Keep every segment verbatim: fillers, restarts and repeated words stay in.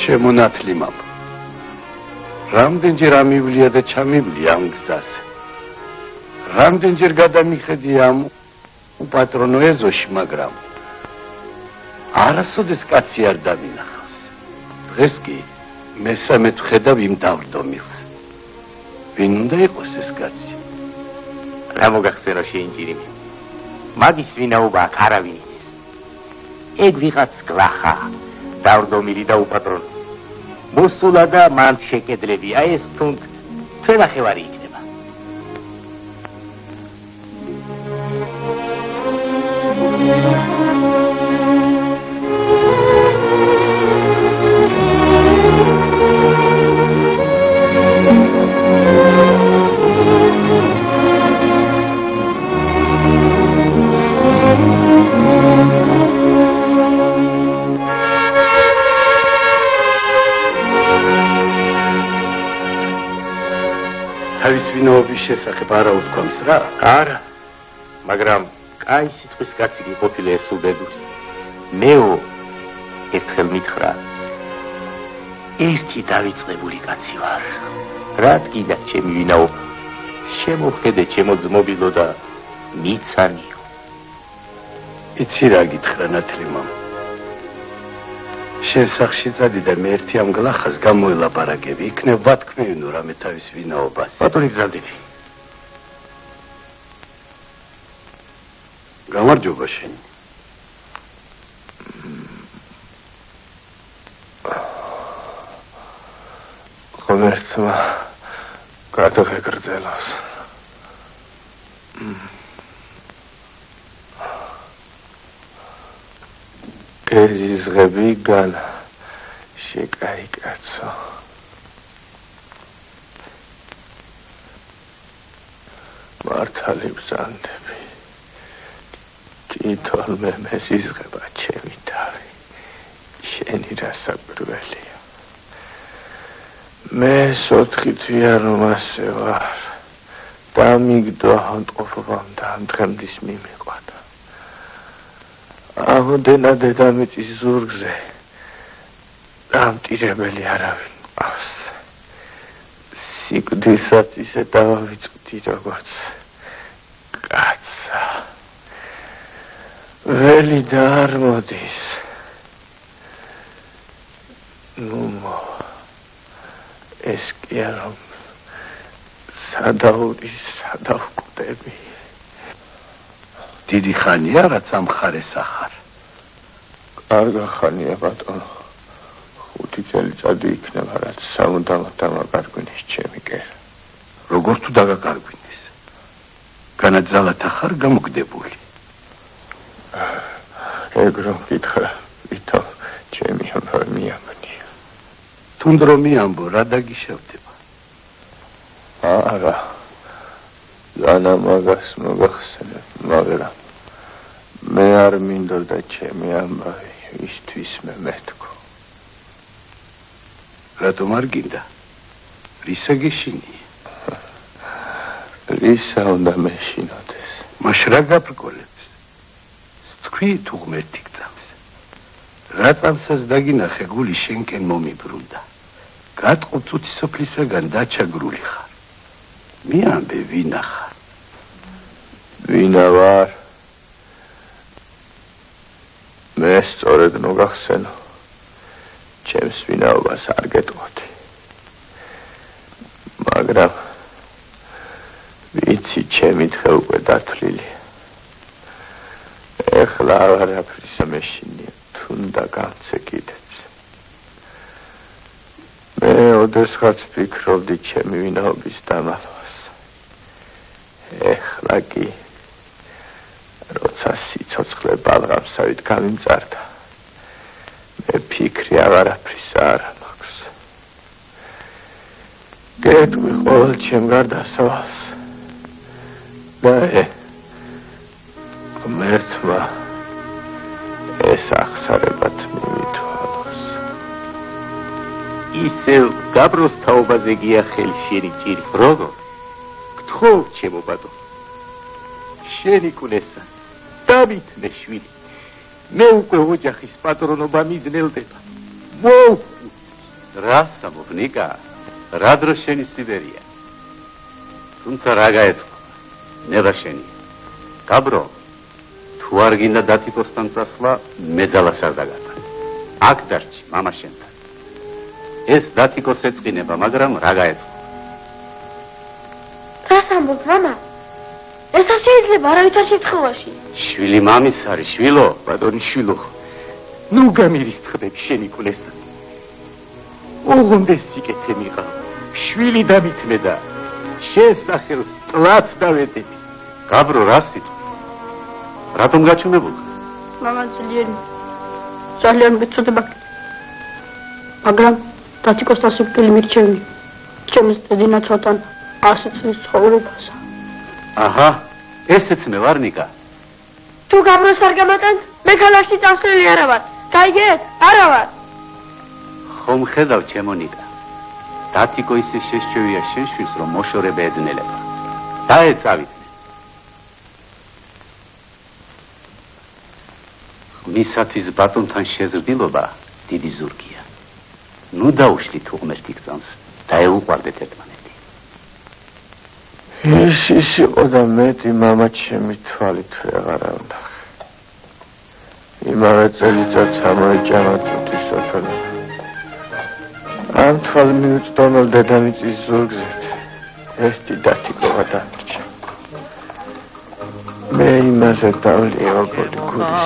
შემონათლი მამ. რამდენჯერ ამივლია და ჩამივლია ამ გზაზე. რამდენჯერ გადამიხედი ამ უპატრონო ეზოში, მაგრამ არასოდეს კაცი არ დავინახავს. დღეს კი მესამე ვხედავ იმ დავდომილს. ვინ უნდა იყოს ეს კაცი? რა მოგახსენო შეინჭირიმი? მაგის ვინაობა აქ არავინ იცის. ეგ ვიღაც გლახა, დავდომილი და უპატრონო. მოსულა და მან შეკედლებია ეს თუნდ თველახევარი იქნება. თავის ვინაობის შესახებ არა უთქვამს რა? არა, მაგრამ კაი სიტყვის კაცი ყოფილა ეს უბედური. მეო ერთხელ მითხრა, ერთი დავიწყებული კაცი ვარ. რა თქმა ჩემი ვინაობა, შემოხედე ჩემო ძმობილო და მიცანიო. იცი რა გითხრა ნათლი მამ? შენ სახში წადი და მე ერთი ამ გლახას გამოელაპარაკები, იქნებ ვათქმევინო რამე თავის ვინაობას. ბატონი გზავდები. გამარჯობა შენ. ღმერთმა გადაღეგრძელოს. ეზიზღები განა შეკაი კაცო. მართალი ბრძანდები. თითოლმე მეზიზღება ჩემი თავი. შენი რასაკვირველია. მე ოთხი თვია რომ ასე ვარ. დამიგდო ამტყოფობამ და ამ დღემდის მიმიყვანა. ამდენა დედამიწის ზურგზე დამტირებელი არავინ მყავს. სიკვდილსაც ისე დავავიწყდი როგორც კაცა. ველი და არ მოდის. ნუ ეს კი არა სადაური სადავკვდები. დიდი ხანია რაც ამ ხარეს ახარ. კარგა ხანია ბატონო. ხუთი წელიწადი იქნება რაც სამუდამოდ დამაკარგვინის ჩემი კერა. როგორ თუ დაგაკარგვინეს? განაძალათ ახარ გამოგდებული. ეგ რომ გითხრა, ვითომ ჩემი ამბავი მიამბნია. თუნდ რომ მიამბო, რა დაგიშავდება? არა. განა მაგას მოგახსენებ, მაგრამ მე არ მინდოდა ჩემი ამბავი ისთვის მე მეთქო. რატომ არ გინდა? რისა გეშინია? რისა უნდა მეშინოდეს? მაშ რა გაბრკოლებს? თქვი თუ ღმერთი გწამს. რა წამსას დაგინახე გული შენკენ მომიბრუნდა. გატყო წუთი სოფლისაგან დაჩაგრული ხარ. მიამბე ვინა ხარ? ვინა ვარ? მე სწორედ მოგახსენო. ჩემს ვინაობას არ გეტყოდი. მაგრამ ვიცი ჩემი დღე უკვე დათვლილია. ეხლა არაფრისა მეშინია, თუნდა გამცე კიდეც. მე ოდესღაც ფიქრობდი ჩემი ვინაობის დამალვას. ეხლა კი როცა სიცოცხლე ბალღამსავით გამიმწარდა, მე ფიქრი აღარაფრის არ მაქვს. გეტყვი ყოველ ჩემ გარდასავალს და ღმერთმა ეს ახსარებად მიმითვალოს. ისევ გაბროს თაობაზე გია ხელი შენი ჭირი. როგორ? გთხოვ ჩემო ბატონო. შენი კუნესა დავითმე შვილი. მე უკვე ოჯახის პატრონობა მიძნელდება. მოვუწი. რასა მოგნიკა? რა დროს შენი სიბერია? თუმცა რა გაეწყო? ნება შენია. გაბრო, თუ არ გინდა დათიკოსთან წასვლა, მე ძალას არ დაგატან. აქ დარჩი, მამა შენთან. ეს დათიკოს ეწყინება, მაგრამ რა გაეწყო? რას ამბობ, მამა? ეს არ შეიძლება არავითარ შემთხვევაში. შვილი მამის არის, შვილო, ბატონი შვილო. ნუ გამირისხდები შენი კულესა. ოღონდ ეს სიკეთე მიყავ. შვილი დამითმედა. შესახელს ტლად დავედები. გაბრო, რა სიტყვა? რატომ გაჩვენებულხარ? მამა ძალიან ძალიან მეწოდება. მაგრამ დათიკოსთან სიკვდილი მირჩევი. ჩემს დედინაცვათან ასი წლის ცხოვრებასა. აჰა, ესეც მე ვარ ნიკა. თუ გაბროს არ გამატან, მე ქალაქში წავსვლელი არა ვარ. გაიგეთ? არა ვარ. ხომ ხედავ ჩემო ნიკა. დათიკო ისე შესჩევია შენშვილს, რომ მოშორება ეძნელება. დაეწავით. მისათვის ბატონთან შეზრდილობა დიდი ზურგია. ნუ დაუშვით უღმერთი გწამს, დაეუყვარდეთ ერთმანეთი. ეს ის იყო და მეტი მამა ჩემი თვალით ვეღარ ვნახე. იმავე წელიწადს ამოეჭამა წუთის სოფელმა. ამ თვალ მიუწდომელ დედამიწის ზურგზეთ ერთი დათიკოვა დარჩა. მე იმაზე დავლიობოდი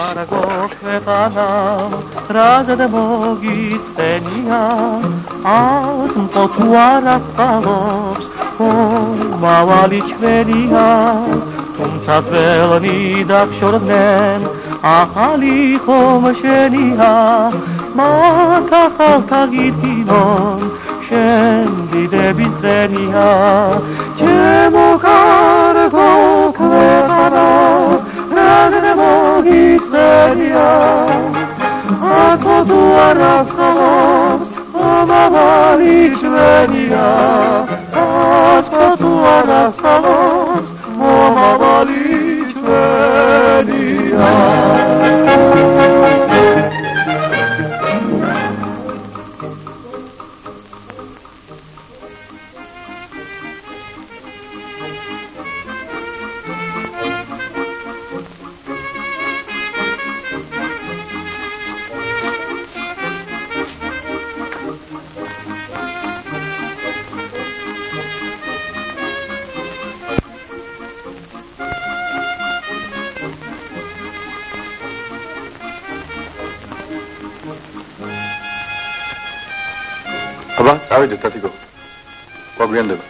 რაზად მოგიწენია აზმყო თუ არ აღწავობს მომავალი ჩვენია თუმცა ძველნი დაგშორდნენ ახალი ხომ შენია მათ ახალთა გითინონ შენ დიდების წენია ჩემო კარგო ქვეყანა რაზად მოგიწენია აზმყო თუ არ აღწავობს მომავალი ჩვენია აზმყო თუ არ აღწავობს მომავალი ჩვენია აბა, წავიდეთ დათიკო. გვაგვიანდება.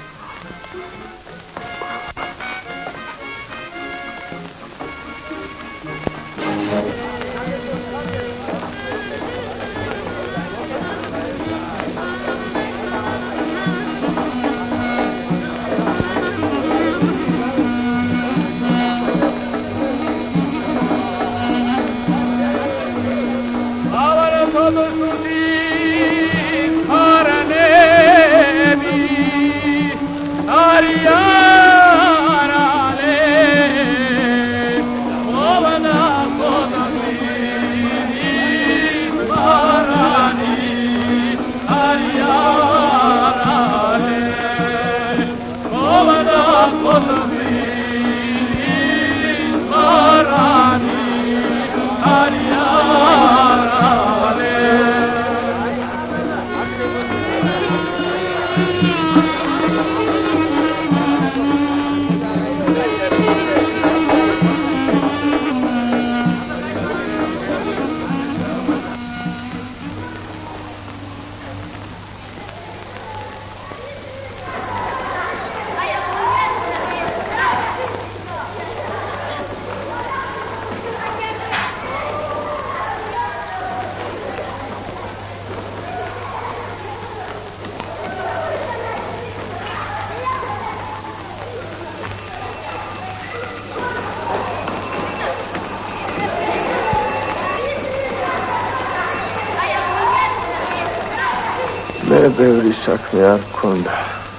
მე ბევრი საქმე არ მქონდა.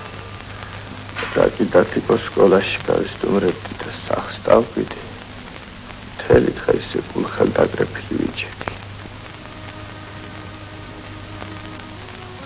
რაკი დათიკოს სკოლაში გავისტუმრებდი და სახს დავკვიდი. მთელი დღე ისე გულხელ დაგრეფილი ვიჩეკი.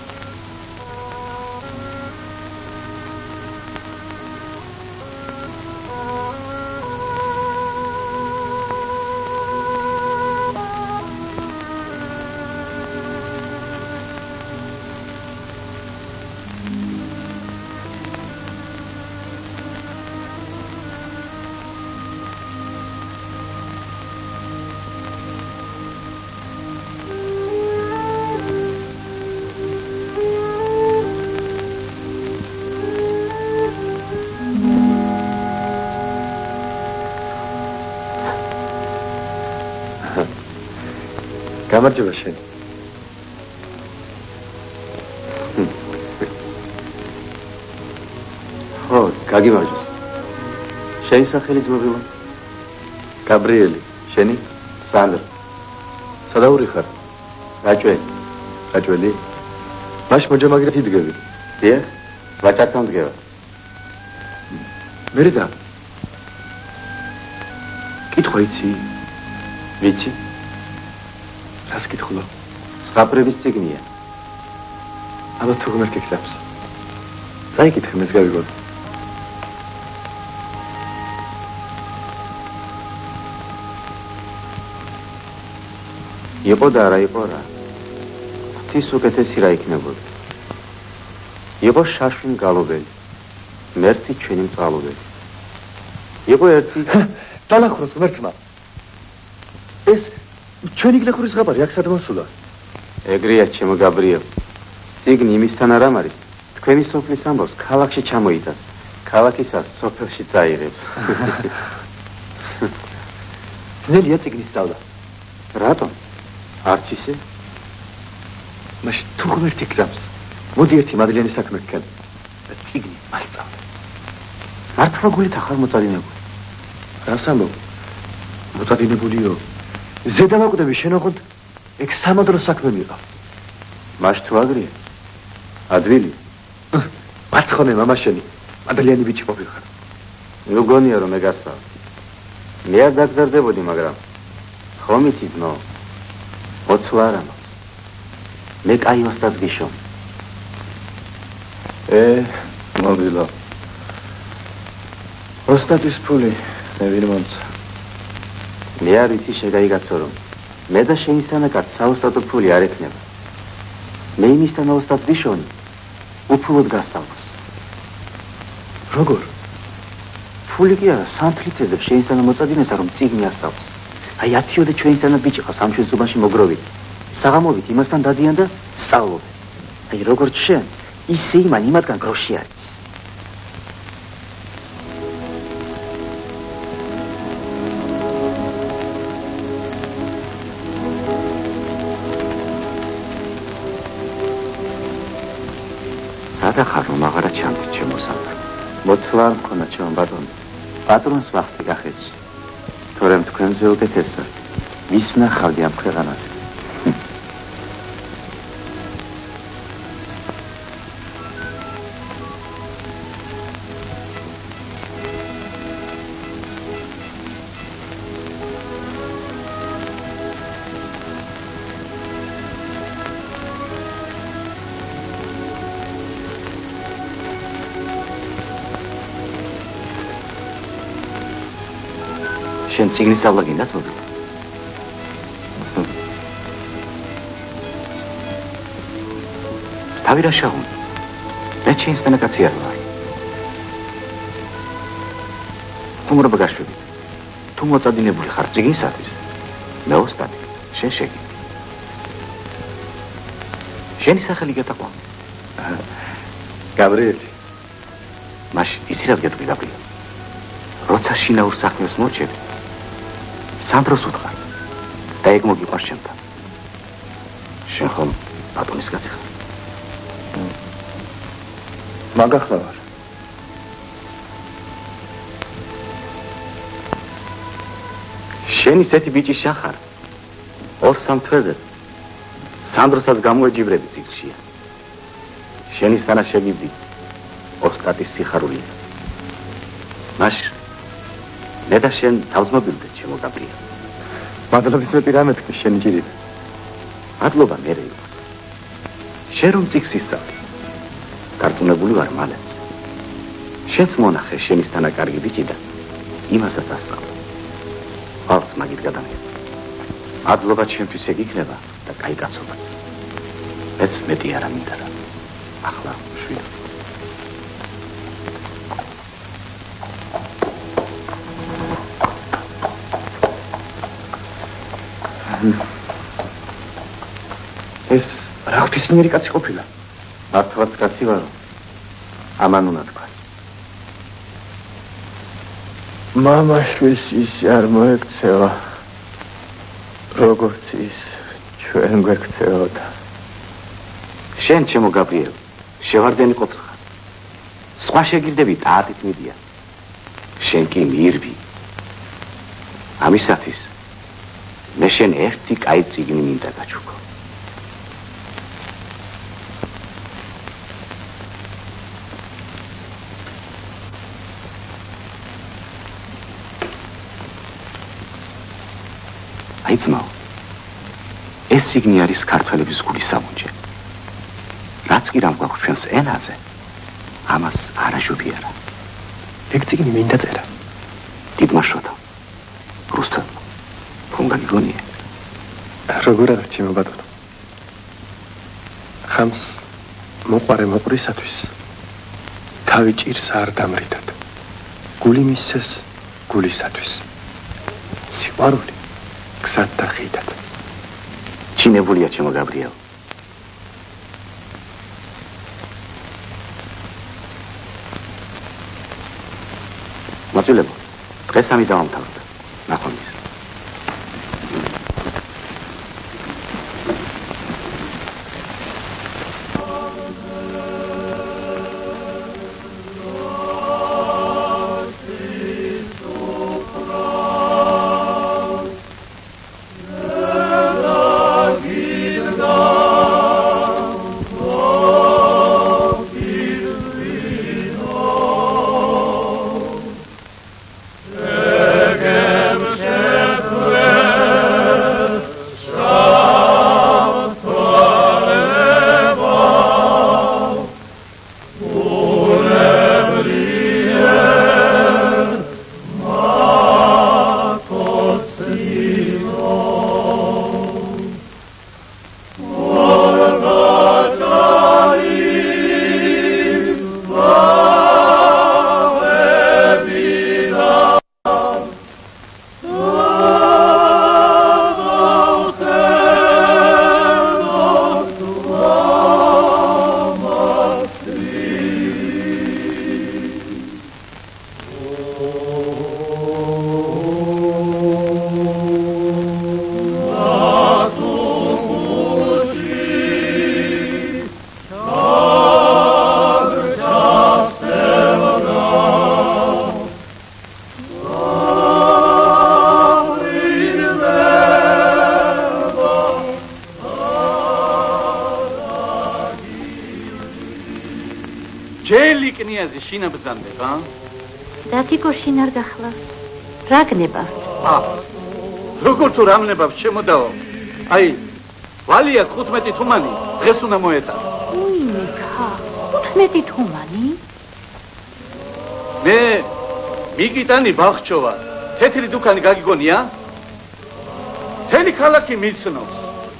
გამარჯობა შენ. ხო, გაგიმარჯოს. შენი სახელი ძმობილა? გაბრიელი, შენი? სანდრა. სადაური ხარ? რაჭველი. რაჭველი? მაშ მოჯამაგრეთ იდგები. დიახ, ვაჭართან დგება. მერე და კითხვა იცი? ვიცი. რას კითხულო? ზღაპრების წიგნია. ალბათ თუ ღმერთი გზავს. დაიკითხე, მეც გავიგოთ. იყო და არა იყო რა. ღვთის უკეთესი რა იქნებოდა. იყო შაშვი მგალობელი. მერთი ჩვენი მწყალობელი. იყო ერთი დალახროს ღმერთმა. ეს ჩვენი გლეხურის ზღაპარი აქ სად მოსულა? ეგრეა ჩემო გაბრიელ. წიგნი იმისთან არ ამარის. თქვენი სოფლის ამბავს ქალაქში ჩამოიტანს. ქალაქისას სოფელში წაიღებს. ძნელია წიგნის სწავლა. რატომ? არც ისე? მაშინ თუ ღმერთი გზავს. მოდი ერთი მადლიანი საქმე გქენ. და წიგნი მასწავლე. მართლა გულით ახალ მოწადინებული. რას ამბობ? მოწადინებულიო. ზედავაკვდები შენ ოღონდ ეგ სამადრო საქმე მიყავ. მაშ თუ აგრია? ადვილი. მარცხონე მამა შენი. მადლიანი ბიჭი ყოფილიყარ. ნუ გონია რომ ეგასწავლ. მე არ დაგზარდებოდი, მაგრამ ხომ იცი ძმო? ოცლა არ ამბობს. მე კაი ოსტატს გიშომ. ე, მობილო. ოსტატის ფული მე ვინ მომცა. მე არ ვიცი შეგაიგაცო რომ მე და შენისთანაკაც საოსტატო ფული არ ექნება. მე იმისთან ოსტატს გიშონი. უფულოდ გასწავლოს. როგორ? ფული კი არა, სანთლით ეძებ შენისთანა მოწადინესა რომ წიგნი ასწავლოს. აი ათიოდე ჩვენისთანა ბიჭი ყავს ამ ჩვენ ზუბანში მოგროვით. საღამობით იმასთან დადიან და სწავლობენ. აი როგორც შენ, ისე იმან იმათგან გროში არის. სადახარ რომ აღარა ჩამდი ჩემო სანდრა. მოცლა არ მქონა ჩემო ბატონო. პატრონს ვახტი გახეთში. თორემ თქვენზე უკეთესა. ვის ვნახავდი ამ ქვეყანაზე? შენ წიგნის სწავლა გინდათ მოგდა? თავი რა შაუნ? მე ჩემსთან კაცი არ ვარ. ხუმრობა გაშვებით. თუ მოწადინებული ხარ წიგნისათვის, მე ოსტატი, შენ შეგი. შენი სახელი გეტაყვა? გაბრიელი. მაშინ იცი რას გეტყვი გაბრიელი? როცა შინაურ საქმეს მოჩები, სანდროს უთხრა და ეგ მოგიყვარს ჩემთან. შენ ხომ ბატონის კაცი ხარ? მაგახლა ვარ. შენ ისეთი ბიჭი შახარ. ორ სამ თვეზე სანდროსაც გამოეჯიბრები წიგნშია. შენისთანა შეგიბდი ოსტატის სიხარულია. მაშ მე და შენ თავს მობილდეთ ჩემო გაბრიელ. მადლობის მეტი რა მეთქი შენი ჭირით. მადლობა მერე იყოს. შენ რომ წიგნს ისწავლე. გარწმუნებული ვარ მალე. შენც მონახე შენისთანა კარგი ბიჭი და იმასაც ასწავლე. ალს მაგით გადამიღე. მადლობა ჩემთვის ეგ იქნება და კაი კაცობაც. მეც მეტი არა მინდა რა. ახლა შვიდ. ეს რა ღვთისმიერი კაცი ყოფილა? მართლაც კაცი ვარო. ამან უნდა თქვას. მამაშვილს ის არ მოექცევა. როგორც ის ჩვენ გვექცეოდა. შენ ჩემო გაბრიელ, შევარდენი ყოფილხარ. სხვა შეგირდები ტაატით მიდიან. შენ კი მირვი. ამისათვის მე შენ ერთი კაი წიგნი მინდა გაჩუქო. აი ძმაო, ეს წიგნი არის ქართველების გულის სამუნჯე. რაც კი რამ გვაქვს ჩვენს ენაზე, ამას არაჟობიერა. ეგ წიგნი მინდა წერა. დიდმა შოთამ, რუსთავმა, თუნგან ირონია. როგორ არა ჩემო ბატონო. ხამს მოყარე მოყვრისათვის თავი ჭირს არ დამრიდად. გული მისცეს გულისათვის. სიყვარული გზად და ხიდად. ჩინებულია ჩემო გაბრიელ. მოცულებო, დღეს ამი დავამთავრდა. ნახვამდის. შინა ბრძანდება? დათიკო შინ არ გახლა. რა გნებავთ? ა, როგორ თუ რა მნებავთ, შემოდაო. აი, ვალია ხუთმეტი თუმანი, დღეს უნდა მოეტარო. უიმე ხა, ხუთმეტი თუმანი? მე მიკიტანი ბახჩოვა, თეთრი დუქანი გაგიგონია? თელი ქალაქი მიცნობს.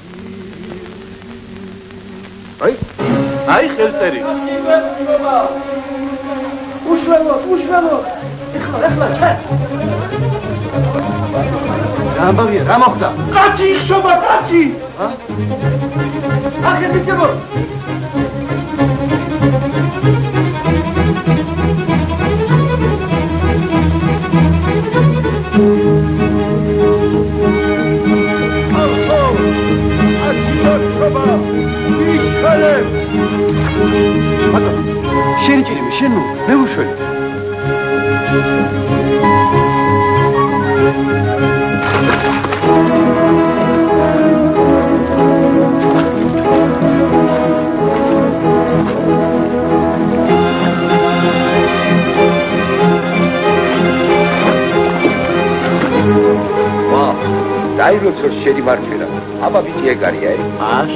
აი, აი ხელწერი. უშველო, უშველო. ეხლა, ეხლა, ჩა. რა ამბავია, რა მოხდა? კაცი იხშობა, კაცი. ა? ახლა მიცემო. შენ ჭირიმე, შენ ნუ, მე უშველი. ვა, დაიროცო შენი მარჯვენა. აბა ბიჭი ეგარია, ე? მაშ.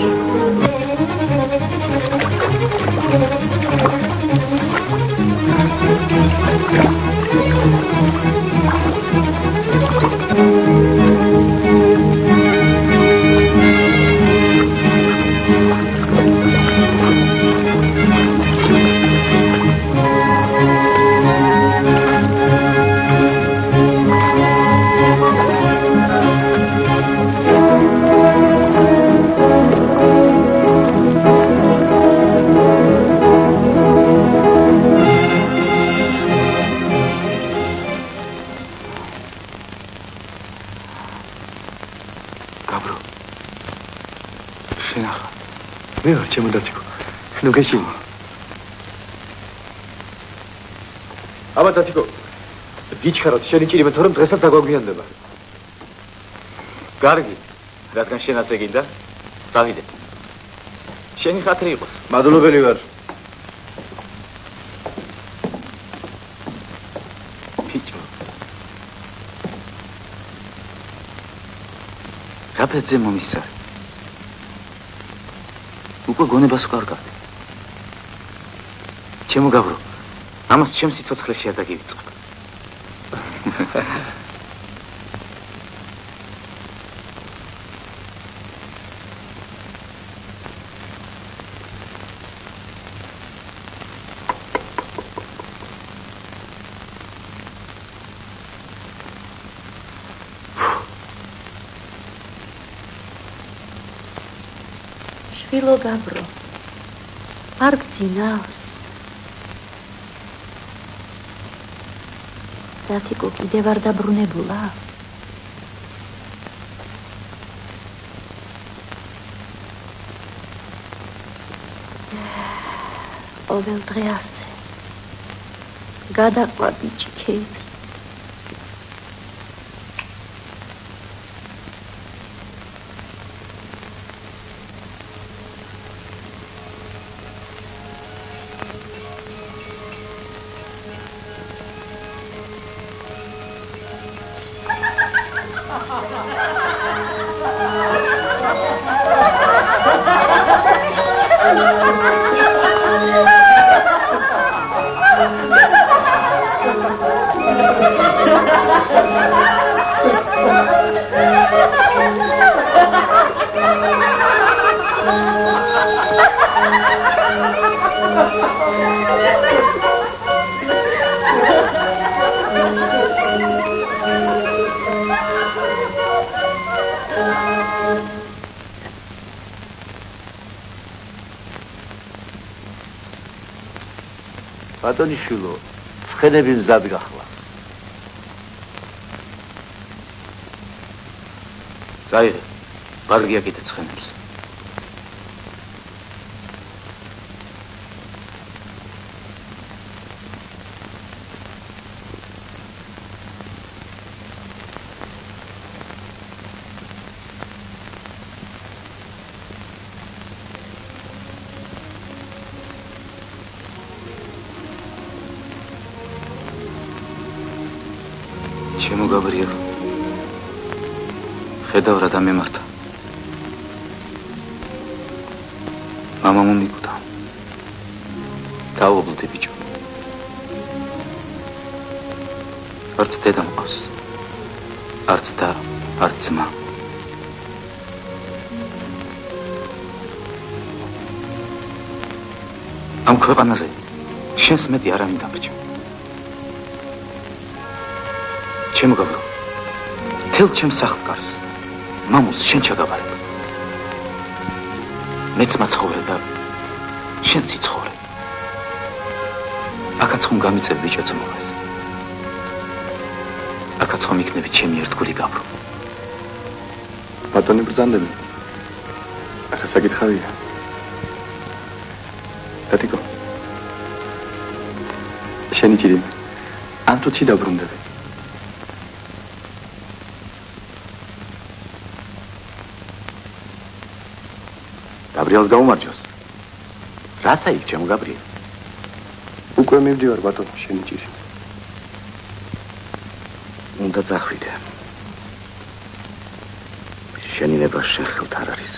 შენ ახლა მე ვარ ჩემო დათიკო ნუ გეშინო აბა დათიკო გიჩქაროთ შენი ჭირიმე თორემ დღესაც დაგვაგვიანდება კარგი რადგან შენ ასე გინდა დავიდე შენი ხათრი იყოს მადლობელი ვარ ფიჭო რაფეთზე მომისარ უკვე გონებას ვკარგავ ჩემო გავრო ამას ჩემს სიცოცხლეში არ დაგივიწყებ შვილო გაბრო არ გძინავს დათიკო კიდევ არ დაბრუნებულა ყოველ დღე ასე გადაყვა ბიჭიქებს ბატონიშვილო ცხენები მზად გახლა წაიღე ბარგია კიდე ცხენებს ჩემო გაბრიელ ხედავ რა დამემართა მამა მომიკვდა დაუბრუნდი ბიჭო არც დედა მყავს არც და არც ძმა ამ ქვეყანაზე შენს მეტი არავინ დაბჭა ჩემო გაბრო თელ ჩემს სახლკარს მამულს შენ ჩაგაბარებ მეც მაცხოვრე და შენ ციცხოვრე აქაც ხომ გამიწევ ბიჭო ძმობას აქაც ხომ იქნები ჩემი ერთგული გაბრო ბატონი ბრძანდები რა საკითხავია დათიკო შენი ჭირიმე ან თუ ცი დაბრუნდები გაბრიელს გაუმარჯოს. რასა იქ ჩემო გაბრიელ? უკვე მივდივარ ბატონო შენი ჭირი. უნდა წახვიდე. შენი ნება შენ ხელთ არ არის.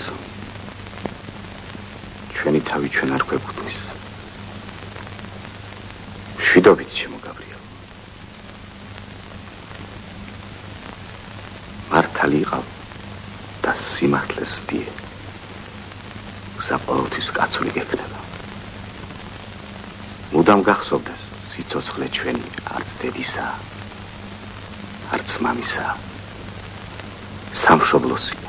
ჩვენი თავი ჩვენ არ გვეკუთვნის. შვიდობით ჩემო გაბრიელ. მართალი იყავ და სიმართლეს დიე. საყოველთვის კაცული გექნება. მუდამ გახსოვდეს სიცოცხლე ჩვენი არც დედისა, არც მამისა, სამშობლოსია.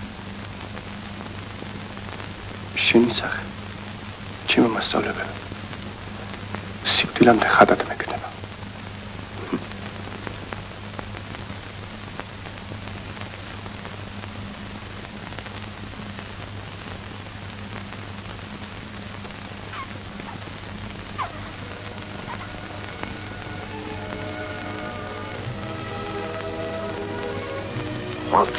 შენი სახე, ჩემო მასწავლებელი, სიკვდილამდე ხადად მეკნება.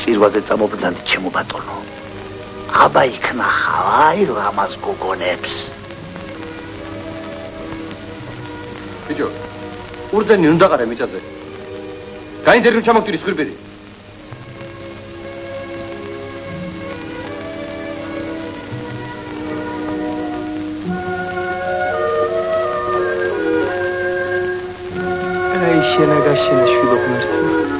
წირვაზე წამობრძანდი ჩემო ბატონო. აბა იქნა ხავ აი ლამაზ გოგონებს. ბიჭო, ურდენი უნდა ყარე მიწაზე. გაინტერნო ჩამოგდირი სხირბირი. აი შენა გაშენა შვიდო ღმერთო.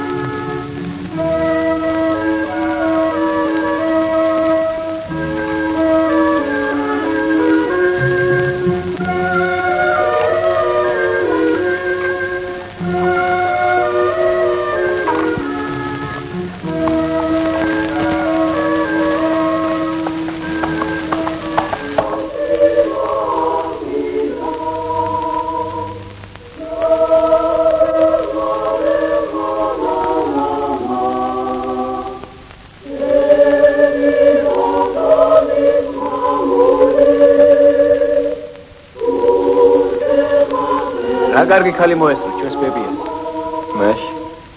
კარგი ხალი მოესწრო ჩვენს ბებიას. მაშ.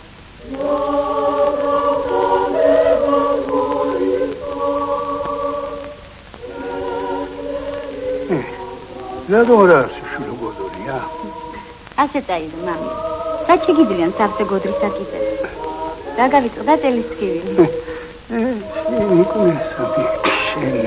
ნადორა შულო გოდორია. ასე წაიდო მამი. რაც შეგიძლიან სავსე გოდრის აკიდე. რა გავიწყდა წელის თქივილი. ე, ნიკოლასაბი, შენი.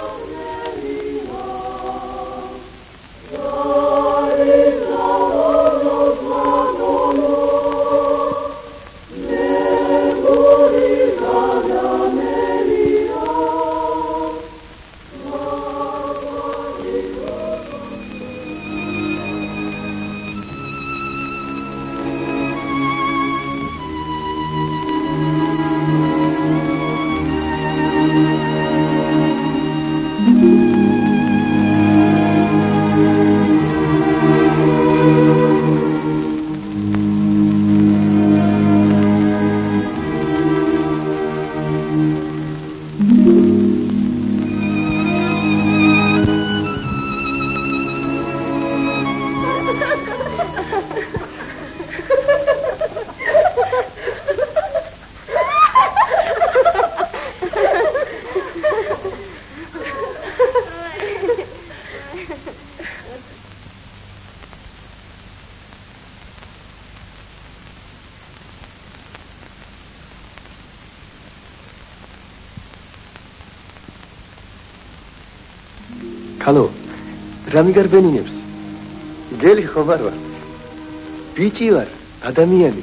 ჰალო, რა მიგარბენინებს? გელი ხო ვარ ვარ? ბიჭი ვარ, ადამიანი.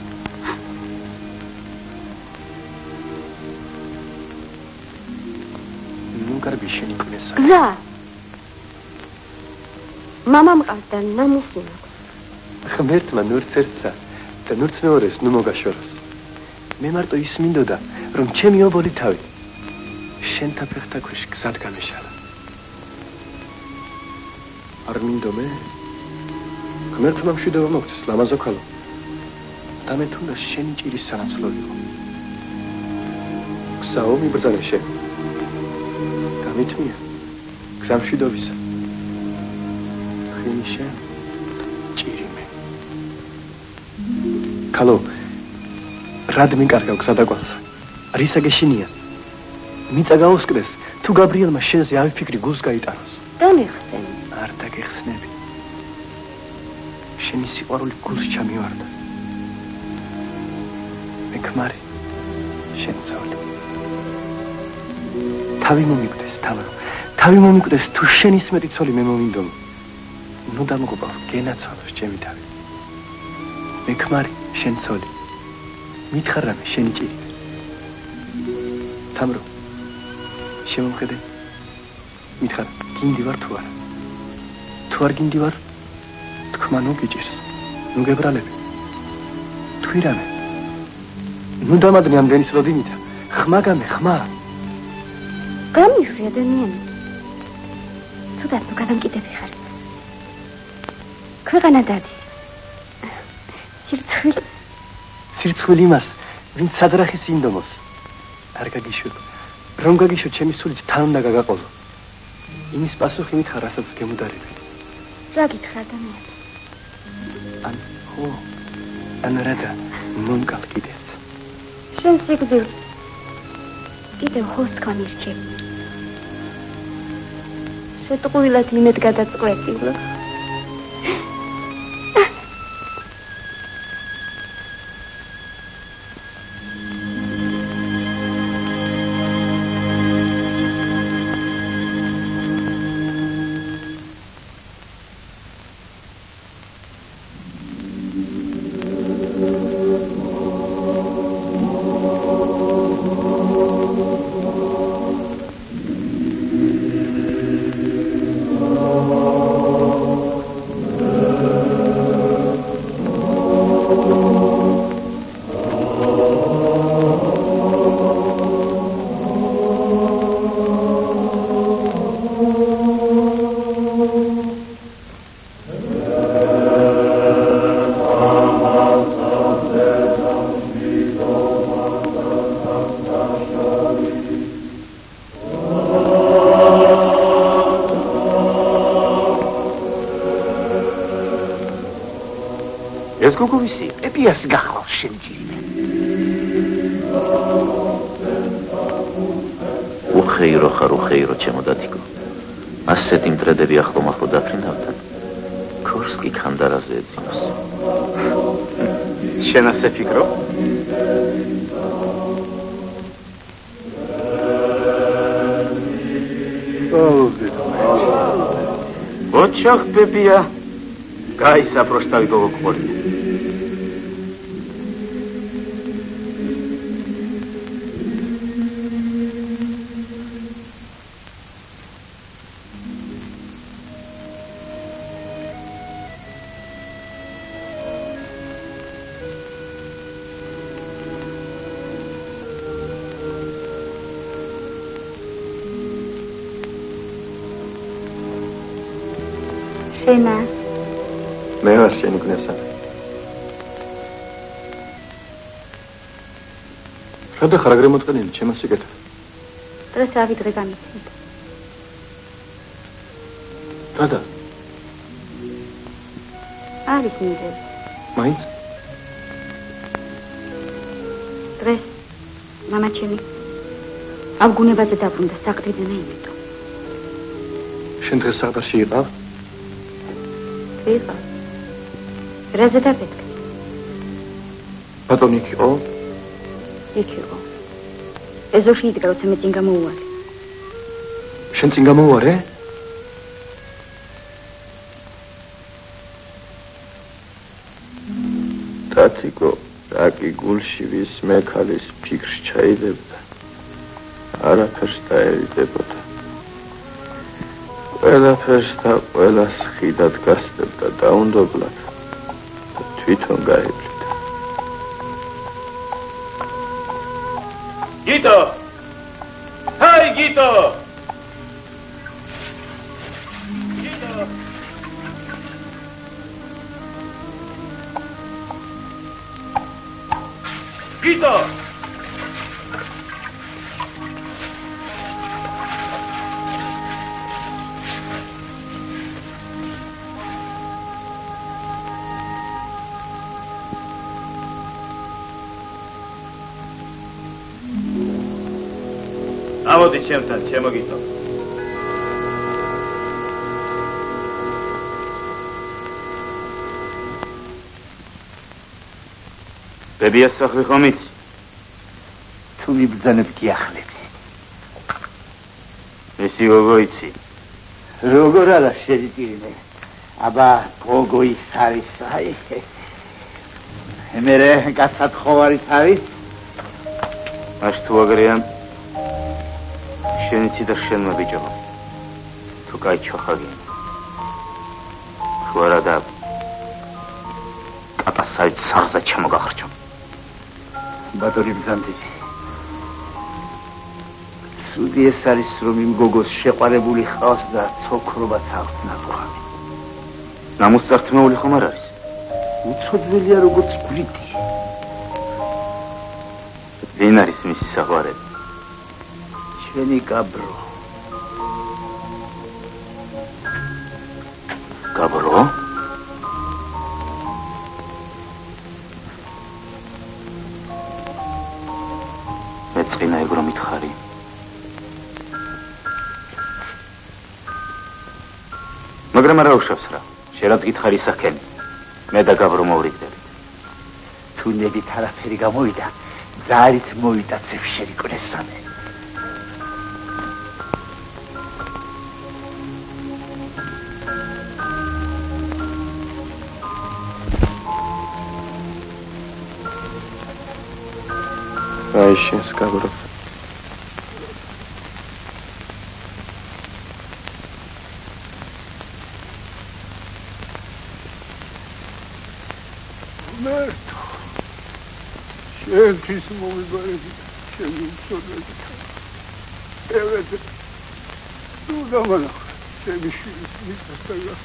ნუ კარგი შენი კნესა. გზა. მამა მყავს და ნამუსი მაქვს. ღმერთმა ნურც ერთსა და ნურც მეორეს ნუ მოგაშოროს. მე მარტო ის მინდოდა, რომ ჩემი ობოლი თავი შენთა ფეხთა ქვეშ გზად გამეშალა. არ მინდომე? ღმერთმა მშვიდობა მოგცეს, ლამაზო ქალო. და მე თუნდაც შენი ჭირის სანაცვლოიო. გზაო მიბრძანე შენ. გამითმია, გზა მშვიდობისა. ხენი შენ, ჭირი მე. ქალო, რად მიკარგავ გზადაგვალსა? რისა გეშინია? მიწა გაუსკდეს, თუ გაბრიელმა შენზე ავიფიქრი გულს გაიტანოს. დამიხსენ. არ დაგეხსნები. შენი სიყვარული გულს ჩამივარდა. მე ქმარი, შენ ძოლი. თავი მომიკვდეს, თავი, თავი მომიკვდეს, თუ შენ ისმეტი ცოლი მე მომინდომი. ნუ დამღობავ, გენაცვალოს ჩემი თავი. მე ქმარი, შენ ცოლი. მითხარ რამე, შენი ჭირი. თამრო, შემომხედე. მითხარ, გინდი ვარ თუ არა? თუ არ გინდი ვარ, თქმა ნუ გიჭირს, ნუ გებრალები. თვი რამე. ნუ დამადნე ამდენის როდინითა. ხმა გამე, ხმა. გამიშვი ადამიანი. ცუდად ნუ გადამკიდები ხარ. ქვეყანა დადი. სირცხვილი. სირცხვილი იმას, ვინც საძრახის ინდომოს. არ გაგიშვებ. რომ გაგიშვებ, ჩემი სულიც თან უნდა გაგაყოლო. იმის პასუხი მითხარ, რასაც გემუდარები. რა გითხრა ადამიანი? ან ხო, ან რა და მომკალ კიდეც. შენ სიკვდილი, კიდევ ხოს თქვენ ირჩევ. შეტყვილად იმედ გადაწყვეტილა. ეს გოგოვისი ეპიას გახლავს შემჯირიმე. უხეირო ხარ უხეირო ჩემო დათიკო. ასეთი მტრედები ახლომახლო დაფრინავთან. ქორსკი ხანდარაზე ეძინოს. შენ ასე ფიქრობ? ოჩახ პეპია გაისაფროსტავი გოგოყოლი. შენა მე ვარ შენი გნესა. რადგან ხარ აგრე მოწყენილი ჩემო სიკეთე? დღეს ავიდრე გამიცით. რადა? არის მინდეს. მაინც? დღეს მამა ჩემი აღგუნებაზე დაბრუნდა საყდრიდან აიმედა. შენ დღეს საყდარში იყავ? ვიღა. რაზე დაფეთქე? ბატონი იყო? იქ იყო. ეზოში იდგა, როცა მე წინ გამოვუარე. შენ წინ გამოვუარე? დათიკო, რაკი გულში ვის მექალის ფიქრს ჩაიდებდა. არაფერს დაერიდებოდა. ყველაფერს და ყველას ხიდად გასდებდა დაუნდობლად და თვითონ გაევლიდა. გიტო! ჰაი გიტო! გიტო! გიტო! ამოდი ჩემთან, ჩემო გიტო. ბებიას სახლი ხომ იცი? თუ მიბრძანებ კი ახლები. ესი გოგო იცი? როგორ არა შეძირიმე. აბა გოგო ის არის, აი. მერე გასათხოვარით არის. მაშ თუ აგრიან შენიცი და შენმა ბიჭო. თუ კაი ჩოხაგი. თუ არა და კატასავით საღზა ჩამოგახარჯო. ბატონი ბრძანდი. სუდი ეს არის რომ იმ გოგოს შეყვარებული ხავს და ცოქრობაც აქვს ნაკვამი. ნამუსწართმეული ხომ არ არის? უცოდველია როგორც ბრიტი. ვინ არის მისი საყვარელი? ჩვენი გაბრო. გაბრო? მეწყინა ეგრო მითხარი. მაგრამ არა უშავს რა. შენ რაც გითხარი საქენი. მე და გაბრო მოვრიგდებით. თუნდებით არაფერი გამოვიდა. ძალით მოვიტაცებ შენი კრესანე. აი შენს გაბრო. მერტო შენთვის მომიბარები შენი უცოდები ევეთ თუ დამანახ შენი შვილის მიწასტაგა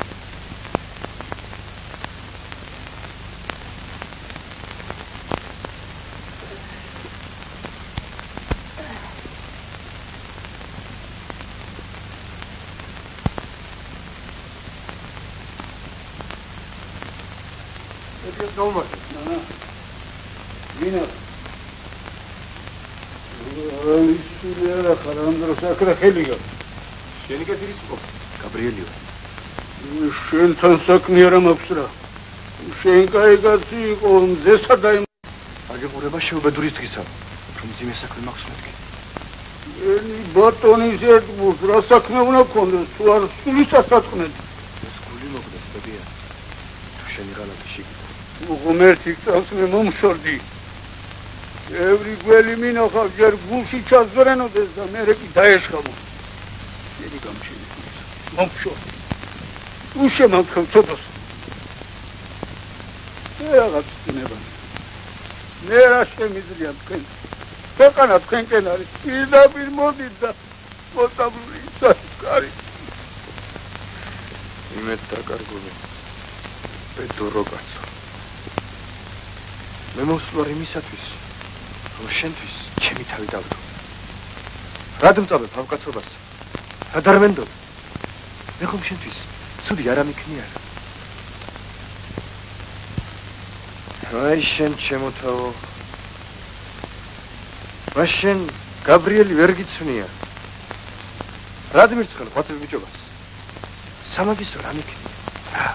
Olmaz. Vino. Ay, sürüyerek karandır sakra heliga. Seni getiris bu. Gabrielio. Şen tansak niyeram apsra. Şen kaygası on zesadayım. Agi qureba შეუბედურის დღისა, რომ ძიმე საქმე მაქვს მეთქი. ენი ბატონი ზედ ბუს რა საქმე უნდა გქონდეს, თუ არ სულისას ატყნედი. ეს გული მოგდეს ბებია. თუ შენი ღალატი შიგ უღმერთი წასმე მომშორდი. ევრი გველი მინახავ ჯერ გულში ჩაზრენოდეს და მე რეკი დაეშხამო. შენი გამჩენი მომშორდი. უშემამხევ ცოტას. მე რაღაც წინება. მე რა შემიძლია თქვენ. ქვეყანა თქვენკენ არის. პირდაპირ მოდით და მოსაბლული საკარი. იმედ დაკარგული. პედურო კაცო. მე მოსვლარ იმისათვის, რომ შენთვის ჩემი თავი დავდო. რა დმწავებ ავკაცობას? რა დარვენდობ? მე ხომ შენთვის ცუდი არ ამიქნიარ. აი შენ ჩემო თავო. მაშინ გაბრიელი ვერ გიცვნია. რა დმირცხელ ყვათები ბიჭობას? სამაგისტრო რა მიქნია? რა?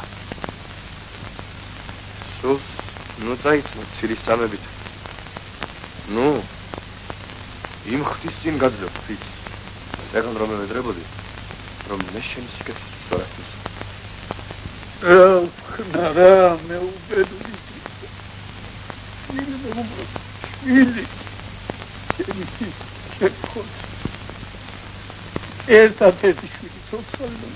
სულს ნუ დაიწმო ცირის სამებით. ნუ იმ ხდის წინ გაძლევ ხდის. ეგან რომ მედრებოდი, რომ მე შენ სიკეთე სწორად. რა ხნა რა მე უბედური. ილი მოგო. ილი. ილი შეკო. ერთად-ერთი შვილი თოცხალდება.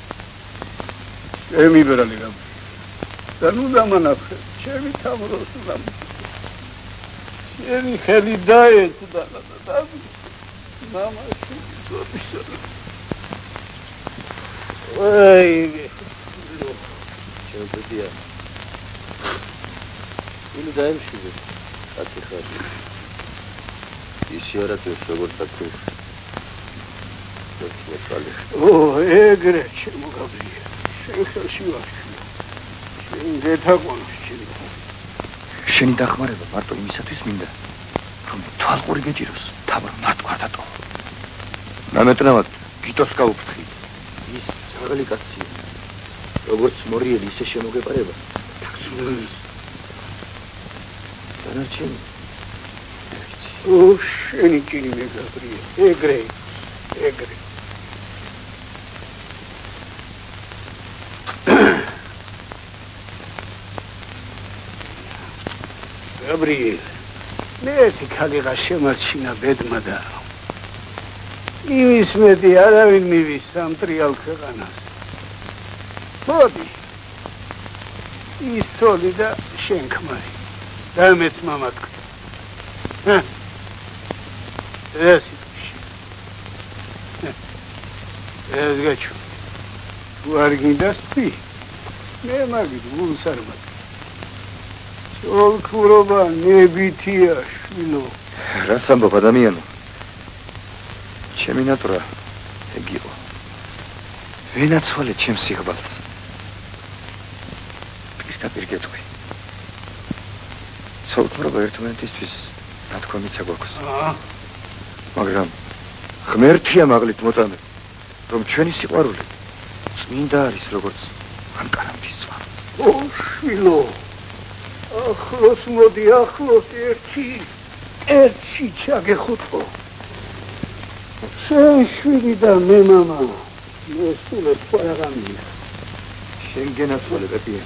ემი ვერალი რა. და ნუ დამანახე. ჩემი თამროს უნდა შენი ხელი დაეცდა და მამაში ზოდიშა აი შევდია ინუ დაემშვიდე ათი ხარი ისი არათოს როგორ თქო მოწალე ო ეგრე ჩემო გაბრია შენ ხელში ვარ შენ გეთაყვანს ჩემი შენი დახმარება მარტო იმისათვის მინდა, რომ თვალყური გეჭიროს, თავი მარტო არ დატოვო. ნამეტნავად გიტოს გაუფრთხი. ის ძაღლი კაცია. როგორც მორიელი ისე შემოგეპარება. თახსულის. დანარჩენი. ო შენი ჭინი მე გაბრია. ეგრე. ეგრე. Gabriel, მე თქალიღა შემარჩინა ბედმა და იმის მეტი არავინ მივის სამტრიალ ქვეყანას. მოდი, ის ცოლი და შენ ქმარი, და მეც მამა თქვი. ეს იტყვი. ეს გაჩუ. თუ არ გინდას თქვი, მე მაგით გულს არ მაქვს. ოლქურობა ნებითია შვილო. რას ამბობ ადამიანო? ჩემი ნატურა ეგ იყო. ვინაცვალე ჩემს სიღბალს. პირდაპირ გეტყვი. ცოლქურობა ერთმანეთისთვის ნათქვამიცა გვაქვს. მაგრამ ღმერთია მაღლით მოწამე, რომ ჩვენი სიყვარული მინდა არის როგორც ანკარამის ზღვა. ო შვილო, ახლოს მოდი, ახლოს ერთი ერთი ჩაგეხუტყო. შენ შვილი და მე მამა, მე სულებ ყველგანია. შენ გენაცვალე პეპია.